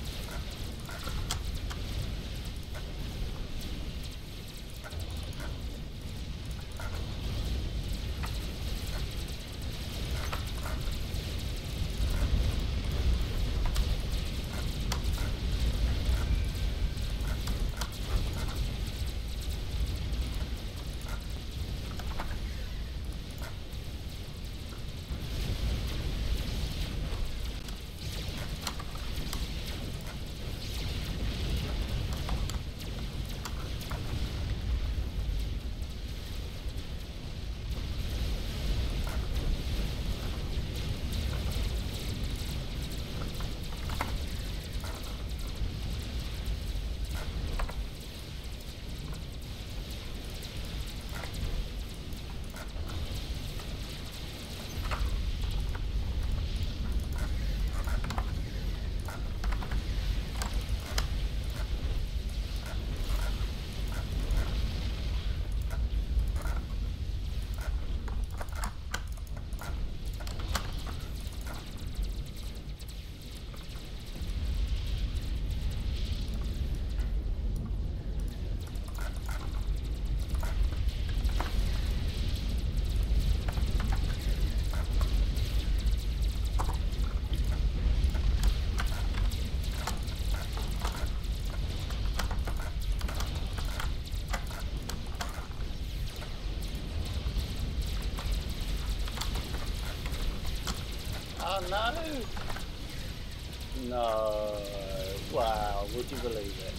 [SPEAKER 4] Oh no! No. Wow, would you believe it?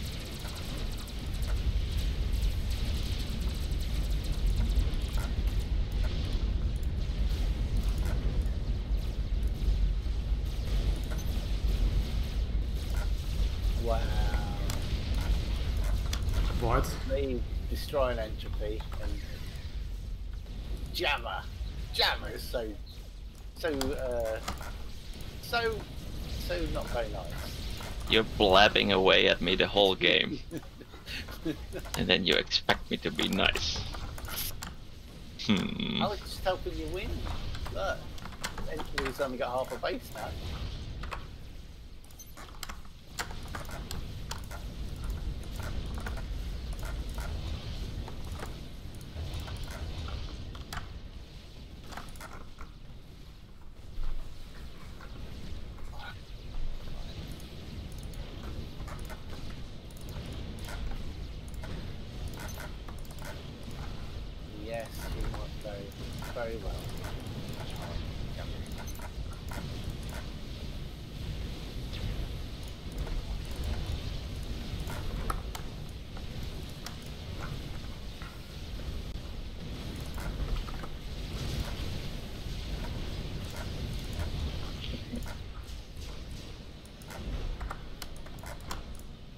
[SPEAKER 4] Wow.
[SPEAKER 1] What?
[SPEAKER 4] Me destroying entropy and Jammer. Jammer is so not very nice.
[SPEAKER 3] You're blabbing away at me the whole game. And then you expect me to be nice.
[SPEAKER 4] I was just helping you win. Look, entropy's only got half a base now.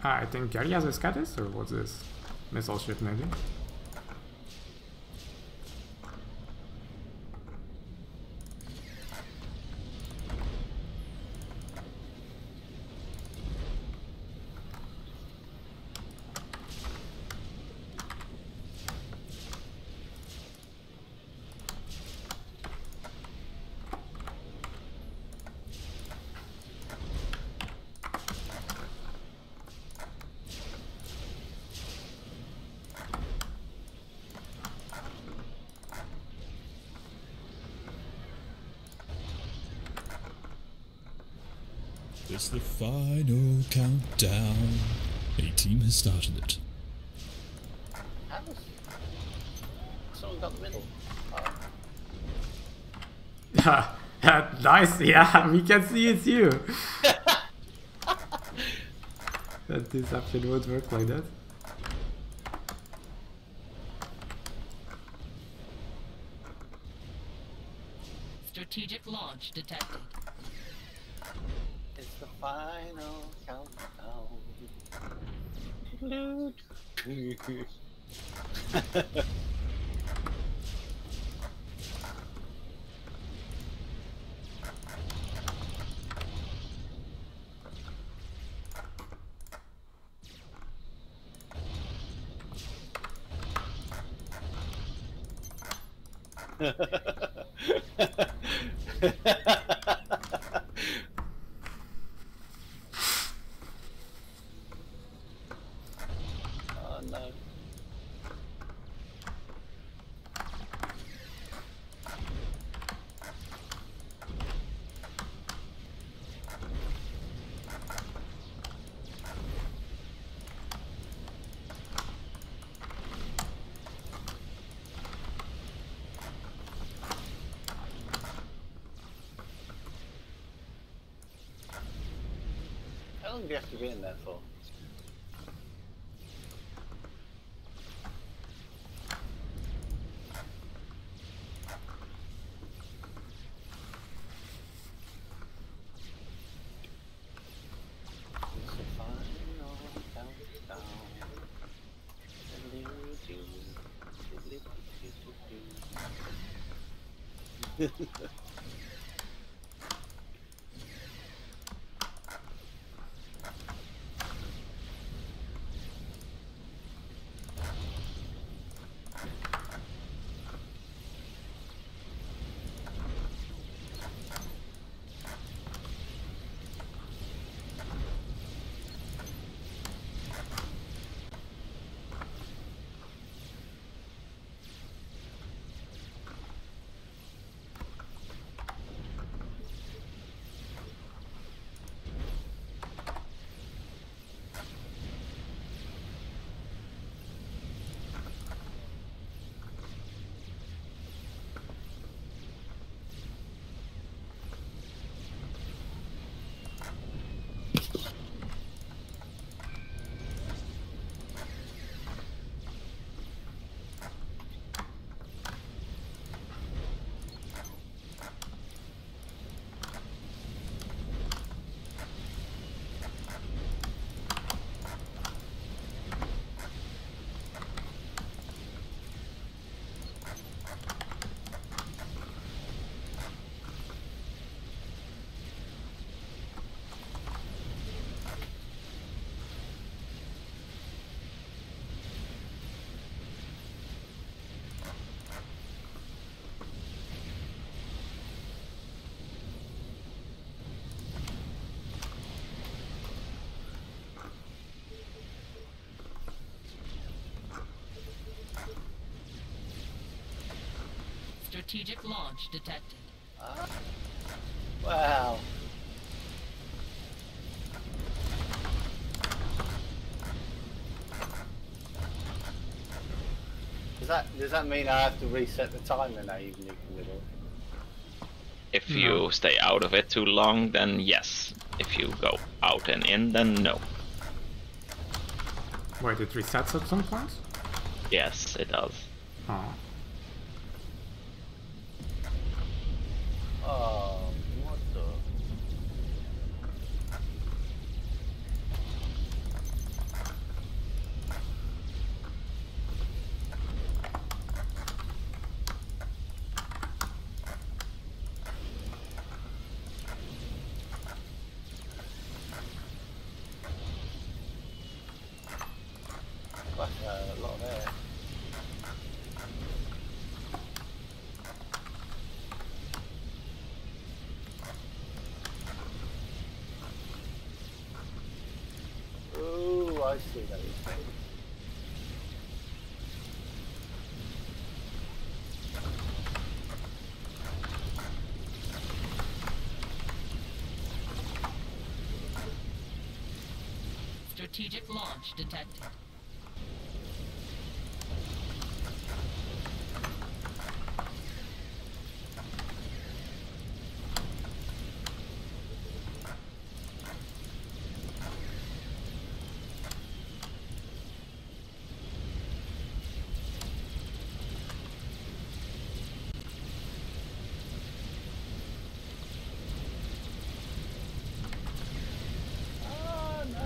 [SPEAKER 1] I think Gary has a Scatus, or what's this? Missile ship, maybe?
[SPEAKER 2] It's the final countdown. A team has started it.
[SPEAKER 4] How was someone got the middle? Oh.
[SPEAKER 1] Nice, yeah, we can see it's you. That deception would work like that.
[SPEAKER 5] Strategic launch detected.
[SPEAKER 4] It's the final countdown. Oh no. How long do you have to be in there for? It's the final countdown.
[SPEAKER 5] Strategic launch detected.
[SPEAKER 4] Wow. Does that mean I have to reset the timer now, even if you can middle?
[SPEAKER 3] If you stay out of it too long, then yes. If you go out and in, then no.
[SPEAKER 1] Wait, it resets at some point?
[SPEAKER 3] Yes, it does.
[SPEAKER 1] Oh.
[SPEAKER 4] Oh, what the? I see that.
[SPEAKER 5] Strategic launch detected.
[SPEAKER 4] Oh no!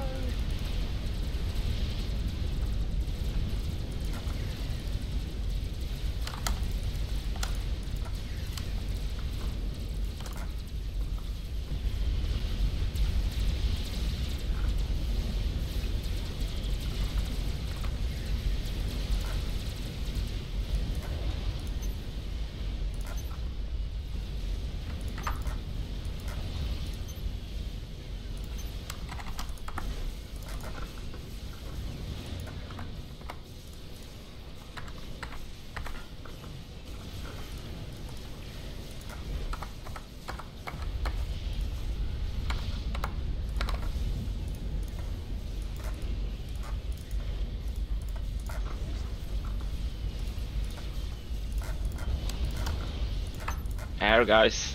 [SPEAKER 3] Air, guys.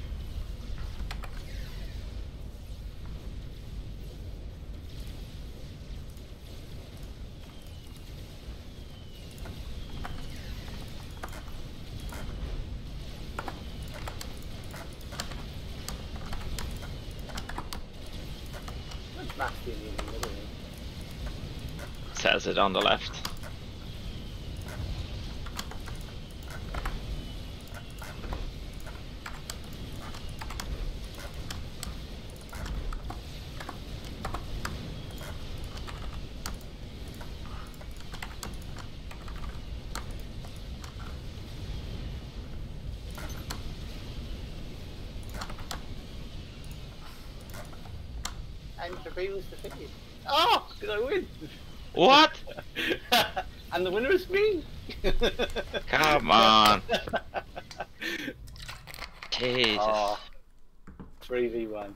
[SPEAKER 4] What's Bastion in the middle?
[SPEAKER 3] Says it on the left.
[SPEAKER 4] And the was defeated. Oh, did I win?
[SPEAKER 3] What?
[SPEAKER 4] And the winner is me.
[SPEAKER 3] Come on. Jesus.
[SPEAKER 4] Oh, 3v1.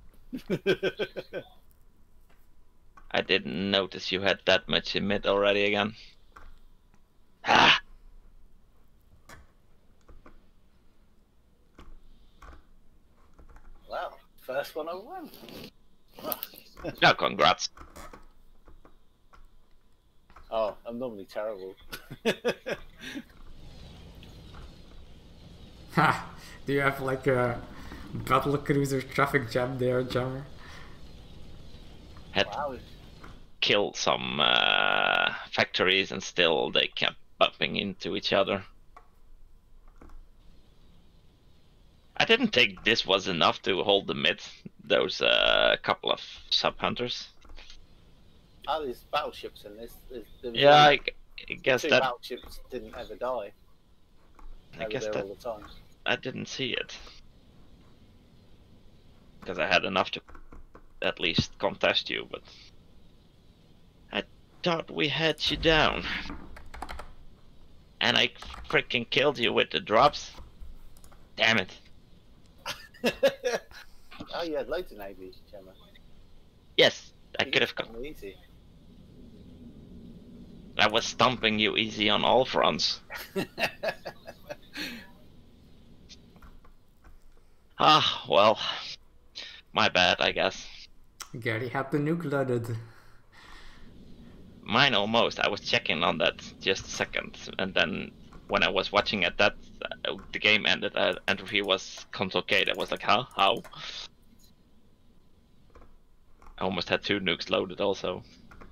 [SPEAKER 3] I didn't notice you had that much in mid already again. Ah!
[SPEAKER 4] Wow, first one I won.
[SPEAKER 3] No, congrats.
[SPEAKER 4] Oh, I'm normally terrible.
[SPEAKER 1] Ha! Do you have like a battle cruiser traffic jam there, Jammer?
[SPEAKER 3] Had
[SPEAKER 4] Wow.
[SPEAKER 3] killed some factories and still they kept bumping into each other. I didn't think this was enough to hold the mid. Those couple of sub-hunters.
[SPEAKER 4] Oh, there's battleships in this. There was
[SPEAKER 3] Yeah,
[SPEAKER 4] only
[SPEAKER 3] I guess
[SPEAKER 4] two
[SPEAKER 3] that
[SPEAKER 4] battleships didn't ever die. They
[SPEAKER 3] I
[SPEAKER 4] were
[SPEAKER 3] guess
[SPEAKER 4] there
[SPEAKER 3] that
[SPEAKER 4] all the time.
[SPEAKER 3] I didn't see it because I had enough to at least contest you, but I thought we had you down, and I freaking killed you with the drops. Damn it!
[SPEAKER 4] Oh, you had loads of navies, Gemma.
[SPEAKER 3] Yes, I
[SPEAKER 4] You
[SPEAKER 3] could have.
[SPEAKER 4] got them easy.
[SPEAKER 3] I was stomping you easy on all fronts. Ah, well, my bad, I guess.
[SPEAKER 1] Gary had the nuke loaded.
[SPEAKER 3] Mine almost. I was checking on that just a second, and then when I was watching at that, the game ended, and he was confiscated. I was like, huh? How? I almost had 2 nukes loaded also.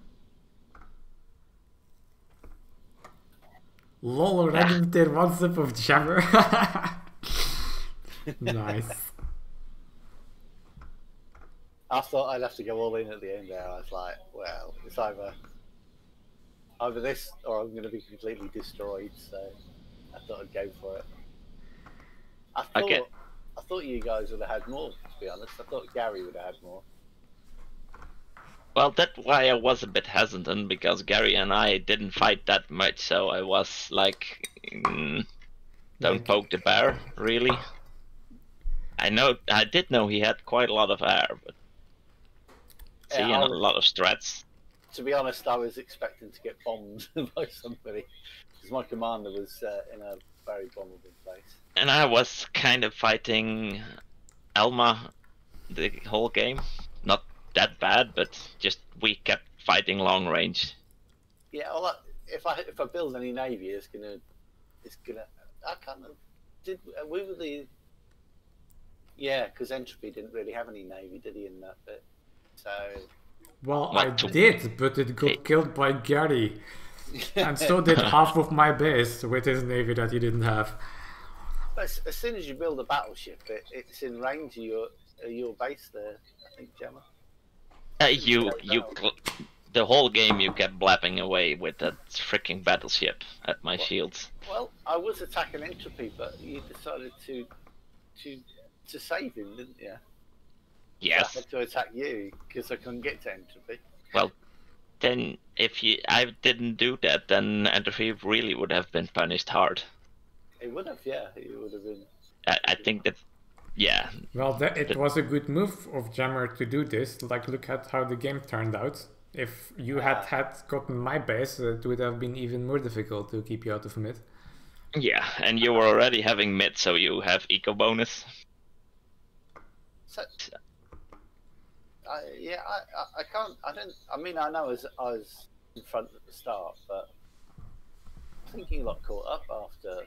[SPEAKER 1] Lol, already meteen WhatsApp of Jammer. Nice.
[SPEAKER 4] I thought I'd have to go all in at the end there. I was like, well, it's either this or I'm going to be completely destroyed. So I thought I'd go for it. I thought you guys would have had more. To be honest, I thought Gary would have had more.
[SPEAKER 3] Well, that's why I was a bit hesitant, because Gary and I didn't fight that much, so I was like, don't poke the bear, really. I did know he had quite a lot of air, but seeing a lot of strats.
[SPEAKER 4] To be honest, I was expecting to get bombed by somebody, because my commander was in a very vulnerable place.
[SPEAKER 3] And I was kind of fighting Elma the whole game. Not that bad, but just we kept fighting long range.
[SPEAKER 4] Yeah, well, if I build any navy, it's gonna. I can't. We were the. Yeah, because Entropy didn't really have any navy, did he, in that bit? So.
[SPEAKER 1] Well, I did, but it got killed by Gary, and so did half of my base with his navy that he didn't have.
[SPEAKER 4] But as soon as you build a battleship, it's in range of your base there, I think, Gemma.
[SPEAKER 3] The whole game you kept blapping away with that freaking battleship at my shields.
[SPEAKER 4] Well, I was attacking Entropy, but you decided to save him, didn't you?
[SPEAKER 3] Yes.
[SPEAKER 4] So I had to attack you because I couldn't get to Entropy.
[SPEAKER 3] Well, then if I didn't do that, then Entropy really would have been punished hard.
[SPEAKER 4] It would have, yeah. It would have been.
[SPEAKER 3] I think that, yeah.
[SPEAKER 1] Well, it was a good move of Jammer to do this. Like, look at how the game turned out. If you had gotten my base, it would have been even more difficult to keep you out of mid.
[SPEAKER 3] Yeah, and you were already having mid, so you have eco bonus.
[SPEAKER 4] So, I can't. I don't. I mean, I know I was in front at the start, but I think you got caught up after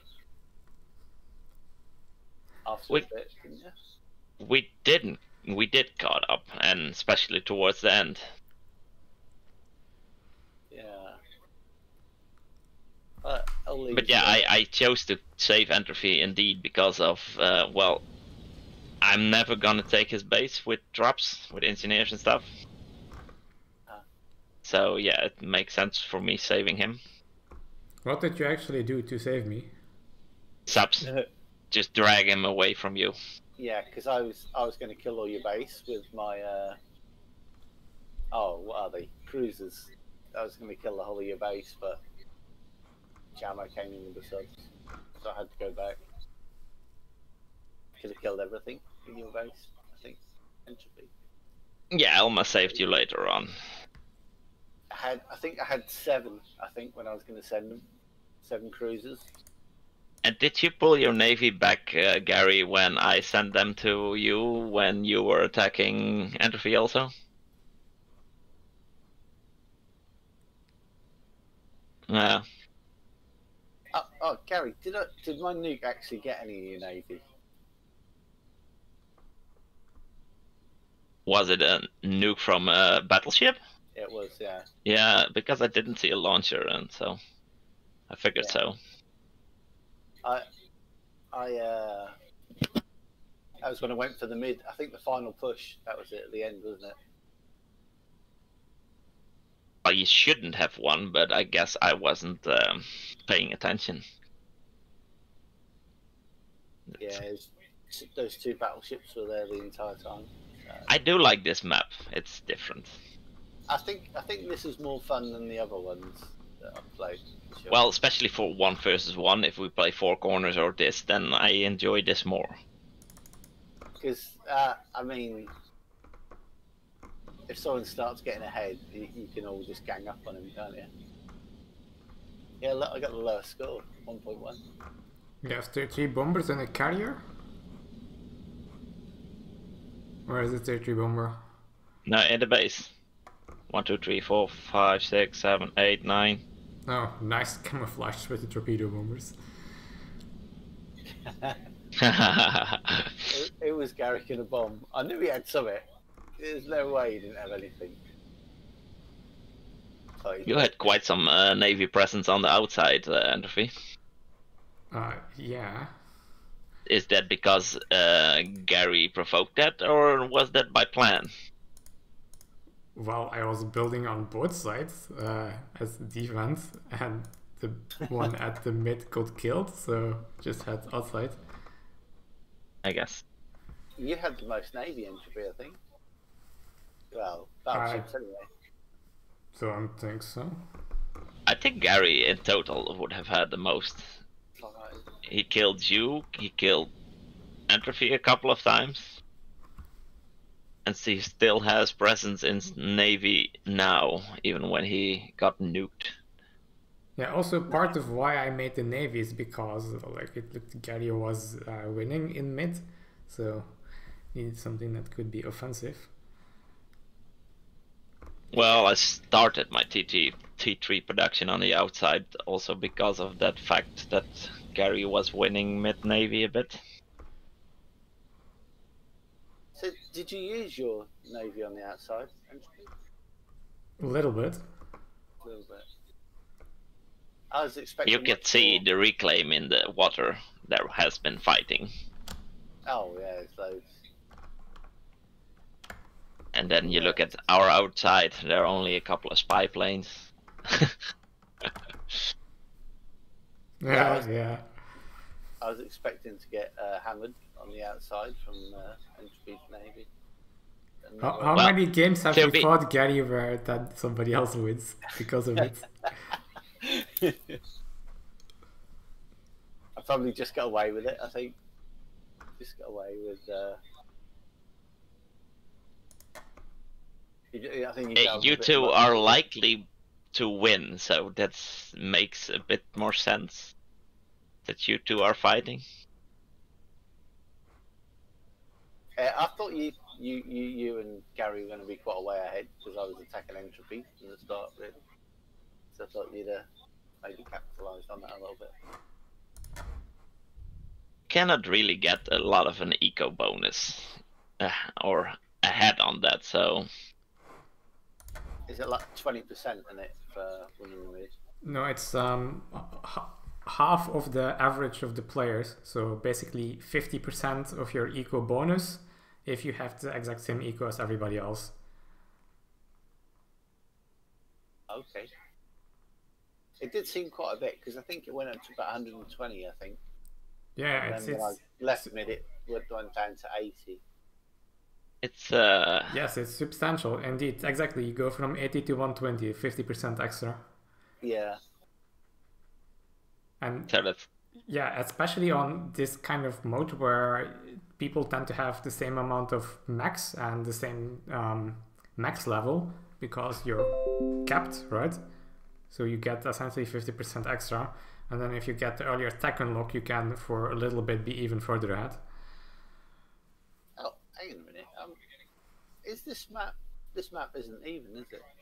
[SPEAKER 4] a bit, didn't you?
[SPEAKER 3] We didn't. We did caught up, and especially towards the end.
[SPEAKER 4] Yeah.
[SPEAKER 3] But yeah, I chose to save Entropy indeed because of well, I'm never gonna take his base with drops, with engineers and stuff. So yeah, it makes sense for me saving him.
[SPEAKER 1] What did you actually do to save me?
[SPEAKER 3] Subs. Just drag him away from you.
[SPEAKER 4] Yeah, because I was going to kill all your base with my what are they? Cruisers. I was going to kill the whole of your base, but Jammer came in with the subs, so I had to go back. Could have killed everything in your base, I think. Entropy.
[SPEAKER 3] Yeah, Elma saved you later on.
[SPEAKER 4] I think I had 7. I think when I was going to send them 7 cruisers.
[SPEAKER 3] And did you pull your navy back, Gary, when I sent them to you when you were attacking Entropy also? Yeah.
[SPEAKER 4] Oh, Gary, did my nuke actually get any of your navy?
[SPEAKER 3] Was it a nuke from a battleship?
[SPEAKER 4] It was, yeah.
[SPEAKER 3] Yeah, because I didn't see a launcher, and so I figured so.
[SPEAKER 4] That was when I went for the mid. I think the final push. That was it at the end, wasn't it?
[SPEAKER 3] Well, you shouldn't have won, but I guess I wasn't paying attention.
[SPEAKER 4] Yeah, those 2 battleships were there the entire time.
[SPEAKER 3] I do like this map. It's different.
[SPEAKER 4] I think this is more fun than the other ones that I've played. Sure.
[SPEAKER 3] Well, especially for 1 versus 1, if we play 4 corners or this, then I enjoy this more.
[SPEAKER 4] Because, I mean, if someone starts getting ahead, you can all just gang up on him, can't you? Yeah, look, I got the lowest score, 1.1.
[SPEAKER 1] You have 33 bombers and a carrier? Where is the 33 bomber?
[SPEAKER 3] No, in the base. 1, 2, 3, 4, 5, 6, 7, 8, 9.
[SPEAKER 1] Oh, nice camouflage with the torpedo bombers.
[SPEAKER 4] It was Garrick in a bomb. I knew he had something. There's no way he didn't have anything.
[SPEAKER 3] You had quite some navy presence on the outside, Entropy.
[SPEAKER 1] Yeah.
[SPEAKER 3] Is that because Gary provoked that, or was that by plan?
[SPEAKER 1] Well, I was building on both sides as defense, and the one at the mid got killed, so just had outside.
[SPEAKER 3] I guess.
[SPEAKER 4] You had the most navy Entropy, I think. Well, battleships anyway.
[SPEAKER 1] don't think so.
[SPEAKER 3] I think Gary in total would have had the most.
[SPEAKER 4] Alright.
[SPEAKER 3] He killed you, he killed Entropy a couple of times. And he still has presence in Navy now, even when he got nuked.
[SPEAKER 1] Yeah, also part of why I made the Navy is because like it looked Gary was winning in mid, so needed something that could be offensive.
[SPEAKER 3] Well, I started my T3 production on the outside also because of that fact that Gary was winning mid Navy a bit.
[SPEAKER 4] So, did you use your Navy on the outside?
[SPEAKER 1] A little bit.
[SPEAKER 4] A little bit. I was expecting.
[SPEAKER 3] You can see the reclaim in the water. There has been fighting.
[SPEAKER 4] Oh yeah, it's loads.
[SPEAKER 3] And then you look at our outside, there are only a couple of spy planes.
[SPEAKER 1] Yeah.
[SPEAKER 4] I was expecting to get hammered on the outside from Entropy's Navy.
[SPEAKER 1] How many games have you fought Gary where that somebody else wins because of it?
[SPEAKER 4] I probably just got away with it, I think. Just got away with... I think
[SPEAKER 3] you two are likely to win, so that makes a bit more sense that you two are fighting.
[SPEAKER 4] I thought you and Gary were going to be quite a way ahead because I was attacking Entropy from the start, really. So I thought you'd maybe capitalised on that a little bit.
[SPEAKER 3] Cannot really get a lot of an eco bonus or ahead on that, so...
[SPEAKER 4] Is it like 20% in it for winning the race?
[SPEAKER 1] No, it's half of the average of the players. So basically 50% of your eco bonus if you have the exact same eco as everybody else.
[SPEAKER 4] Okay. It did seem quite a bit because I think it went up to about 120, I think.
[SPEAKER 1] Yeah,
[SPEAKER 4] and then when I left mid, it went down to 80.
[SPEAKER 3] It's
[SPEAKER 1] yes, it's substantial indeed. Exactly, you go from 80 to 120, 50% extra.
[SPEAKER 4] Yeah.
[SPEAKER 1] And
[SPEAKER 3] so that's...
[SPEAKER 1] yeah, especially on this kind of mode where people tend to have the same amount of max and the same max level because you're capped, right? So you get essentially 50% extra, and then if you get the earlier tech unlock, you can for a little bit be even further ahead.
[SPEAKER 4] Oh, hang on a minute. Is this map? This map isn't even, is it?